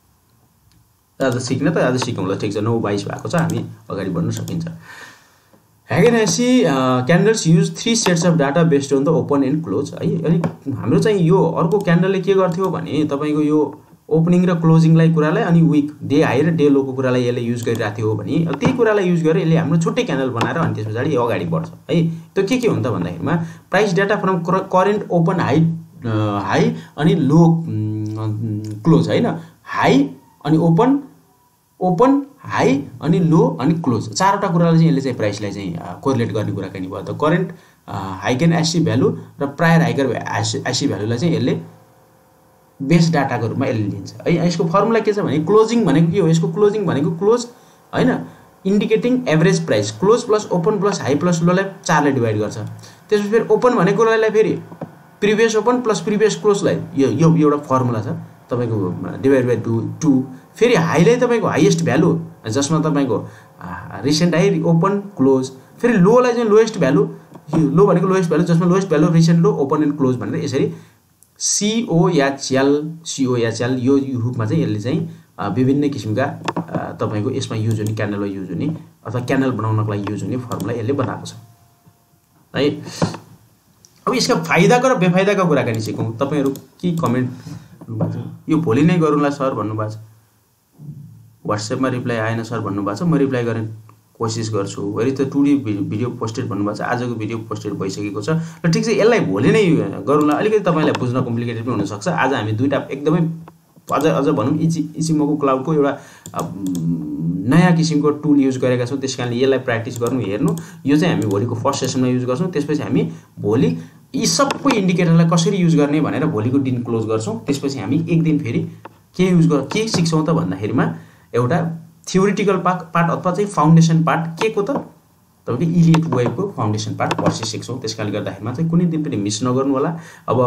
आज सिक्न त आज सिकौँ ल, ठीक छ। नौ बाइस भएको छ, हामी अगाडि बढ्न सकिन्छ। Hagen Assi uh, candles use three sets of data based on the open and close है। अनि हाम्रो चाहिँ यो अर्को क्यान्डलले के गर्थ्यो भने तपाईको यो ओपनिङ र क्लोजिङलाई कुरालाई, अनि विक डे हाई र डे लोको कुरालाई यसले युज गरिरहेको थियो भने त्यही कुरालाई युज गरेर यसले हाम्रो छुट्टै क्यान्डल बनाएर अनि त्यसपछि यो अगाडि बढ्छ है। त्यो के के हुन्छ भन्दाखेरिमा price data from current open high high अनि लो क्लोज हैन। हाई अनि ओपन, ओपन हाई अनि लो अनि क्लोज, चारवटा कुराले चाहिँ यसले चाहिँ प्राइसलाई चाहिँ कोरिलेट गर्ने कुराकानी भयो। त करेन्ट हाइकेन एससी भ्यालु र प्रायर हाइकर एससी भ्यालुलाई चाहिँ यसले बेस डाटाको रूपमा यसले लिन्छ है। यसको फर्मुला के छ भने क्लोजिङ भनेको के हो? यसको क्लोजिङ भनेको क्लोज हैन indicating average price, close plus open plus high plus लोलाई चारले डिभाइड गर्छ। त्यसपछि फेरि ओपन भनेको कुरालाई फेरि प्रिभियस ओपन प्लस प्रिभियस क्लोजलाई यो यो एउटा फर्मुला छ तपाईको डिभाइड बाइ टू। फेरि हाईलाई तपाईको हाईएस्ट भ्यालु जसमा तपाईको रिसेन्ट हाई ओपन क्लोज, फेरि लोलाई चाहिँ लोएस्ट भ्यालु, लो भनेको लोएस्ट भ्यालु जसमा lowest value recent low open and close भनेर यसरी सिओएचएल सिओएचएल यो रूपमा चाहिँ यसले चाहिँ विभिन्न किसिमका तपाईको यसमा युज हुने क्यान्डलमा युज हुने अथवा क्यान्डल बनाउनको लागि युज हुने फर्मुला यसले बनाएको छ है। अब यसका फाइदाको र बेफाइदाको कुराकानी सिकौँ। तपाईहरु के कमेन्ट गर्नुभएको छ? यो भोलि नै गरौँला सर भन्नुभएको छ। व्हाट्सएपमा रिप्लाई आएन सर भन्नुभएको छ। म रिप्लाई गर्ने कोसिस गर्छु। वरि त टुडे भिडियो पोस्टेड भन्नुभएको छ, आजको भिडियो पोस्टेड भइसकेको छ। ल ठीक छ, यसलाई भोलि नै गरौँला। अलिकति तपाईलाई बुझ्न कम्प्लिकेटेड पनि हुन सक्छ। आज हामी दुईटा एकदमै अझ अझ भनौँ इचि इचिमोको क्लाउडको एउटा नयाँ किसिमको टुल युज गरेका छौँ। त्यसकारणले यसलाई प्र्याक्टिस गर्नु हेर्नु। यो चाहिँ हामी भोलिको फर्स्ट सेसनमा युज गर्छौँ। त्यसपछि हामी भोलि यी सबै इन्डिकेटरलाई कसरी युज गर्ने भनेर भोलिको दिन क्लोज गर्छौँ। त्यसपछि हामी एक दिन फेरि के युज गर के सिक्छौँ त भन्दाखेरिमा एउटा थ्योरिटिकल पार्ट पार्ट अथवा चाहिँ फाउन्डेसन पार्ट के को त तपाईको इलियट वेभको फाउन्डेसन पार्ट पर्सि सिक्छौँ। त्यसकारणले गर्दाखेरिमा चाहिँ कुनै दिन पनि मिस नगर्नु होला। अब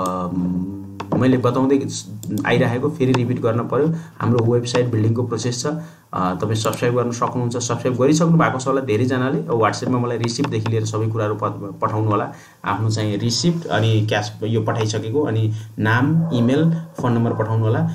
मैले बताउँदै आइरहेको फेरि रिपिट गर्न पर्यो। हाम्रो वेबसाइट बिल्डिङको प्रोसेस छ। तपाईँ सब्सक्राइब गर्न सक्नुहुन्छ। सब्सक्राइब गरिसक्नु भएको छ होला धेरैजनाले। व्हाट्सएपमा मलाई रिसिप्ट देखि लिएर सबै कुराहरू पठाउनु होला। आफ्नो चाहिँ रिसिप्ट अनि क्यास यो पठाइसकेको, अनि नाम इमेल फोन नम्बर पठाउनु होला।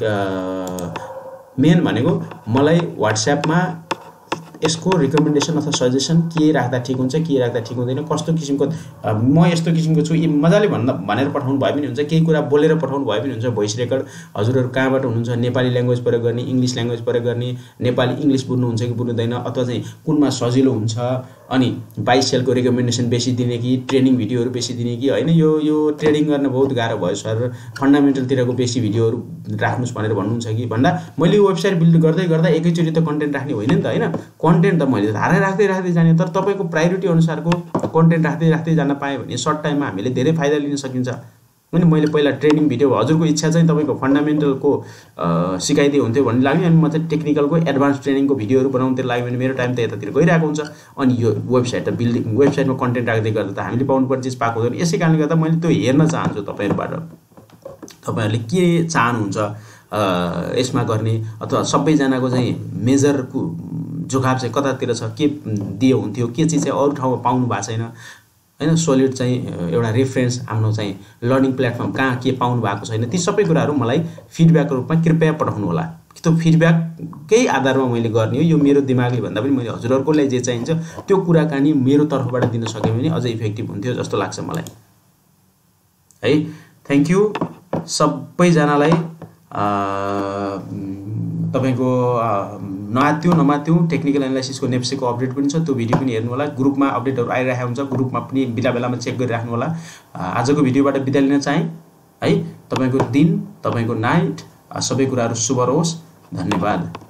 र मेन भनेको मलाई व्हाट्सएपमा यसको रिकमेन्डेसन अथवा सजेसन के राख्दा ठिक हुन्छ, के राख्दा ठिक हुँदैन, कस्तो किसिमको म यस्तो किसिमको छु मजाले भन्दा भनेर पठाउनु भए पनि हुन्छ। केही कुरा बोलेर पठाउनु भए पनि हुन्छ। भोइस रेकर्ड हजुरहरू कहाँबाट हुनुहुन्छ, नेपाली ल्याङ्ग्वेज प्रयोग गर्ने, इङ्ग्लिस ल्याङ्ग्वेज प्रयोग गर्ने, नेपाली इङ्ग्लिस बुझ्नुहुन्छ कि बुझ्नुहुँदैन, अथवा चाहिँ कुनमा सजिलो हुन्छ, अनि बाई सेलको रिकमेन्डेसन बेसी दिने कि ट्रेनिङ भिडियोहरू बेसी दिने कि होइन, यो यो ट्रेडिङ गर्न बहुत गाह्रो भयो सर, फन्डामेन्टलतिरको बेसी भिडियोहरू राख्नुहोस् भनेर भन्नुहुन्छ कि भन्दा मैले वेबसाइट बिल्ड गर्दै गर्दा एकैचोटि त कन्टेन्ट राख्ने होइन नि त होइन। कन्टेन्ट त मैले धारै राख्दै राख्दै जाने, तर तपाईँको प्रायोरिटी अनुसारको कन्टेन्ट राख्दै राख्दै जान पाएँ भने सर्ट टाइममा हामीले धेरै फाइदा लिन सकिन्छ। अनि मैले पहिला ट्रेनिङ भिडियो हजुरको इच्छा चाहिँ तपाईँको फन्डामेन्टलको सिकाइदिए हुन्थ्यो भन्ने लाग्यो, अनि म चाहिँ टेक्निकलको एडभान्स ट्रेनिङको भिडियोहरू बनाउनुतिर लाग्यो भने मेरो टाइम त यतातिर गइरहेको हुन्छ। अनि यो वेबसाइट त बिल्डिङ वेबसाइटमा कन्टेन्ट राख्दै गर्दा त हामीले पाउनुपर्ने चिज पाएको हुँदैन। यसै कारणले गर्दा मैले त्यो हेर्न चाहन्छु तपाईँहरूबाट तपाईँहरूले के चाहनुहुन्छ यसमा गर्ने, अथवा सबैजनाको चाहिँ मेजरको झुकाव चाहिँ कतातिर छ, के दिए हुन्थ्यो, के चिज चाहिँ अरू ठाउँमा पाउनु भएको छैन हैन। सोलिड चाहिँ एउटा रेफरेन्स आफ्नो चाहिँ लर्निङ प्लेटफर्म कहाँ के पाउनु भएको छैन, ती सबै कुराहरू मलाई फिडब्याकको रूपमा कृपया पठाउनु होला। त्यो फिडब्याककै आधारमा मैले गर्ने हो। यो मेरो दिमागले भन्दा पनि मैले हजुरहरुकोलाई जे चाहिन्छ त्यो कुराकानी मेरो तर्फबाट दिन सके भने अझै इफेक्टिभ हुन्थ्यो जस्तो लाग्छ मलाई है। Thank you. सबैजनालाई तपाईको नआत्यो नमात्यो टेक्निकल एनालाइसिसको नेप्सेको अपडेट पनि छ, त्यो भिडियो पनि हेर्नु होला। ग्रुपमा अपडेटहरू आइरहेको हुन्छ, ग्रुपमा पनि बेला बेलामा चेक गरिराख्नु होला। आजको भिडियोबाट बिदा लिन चाहे है। तपाईको दिन, तपाईको नाइट, सबै कुराहरू शुभ रहोस्। धन्यवाद।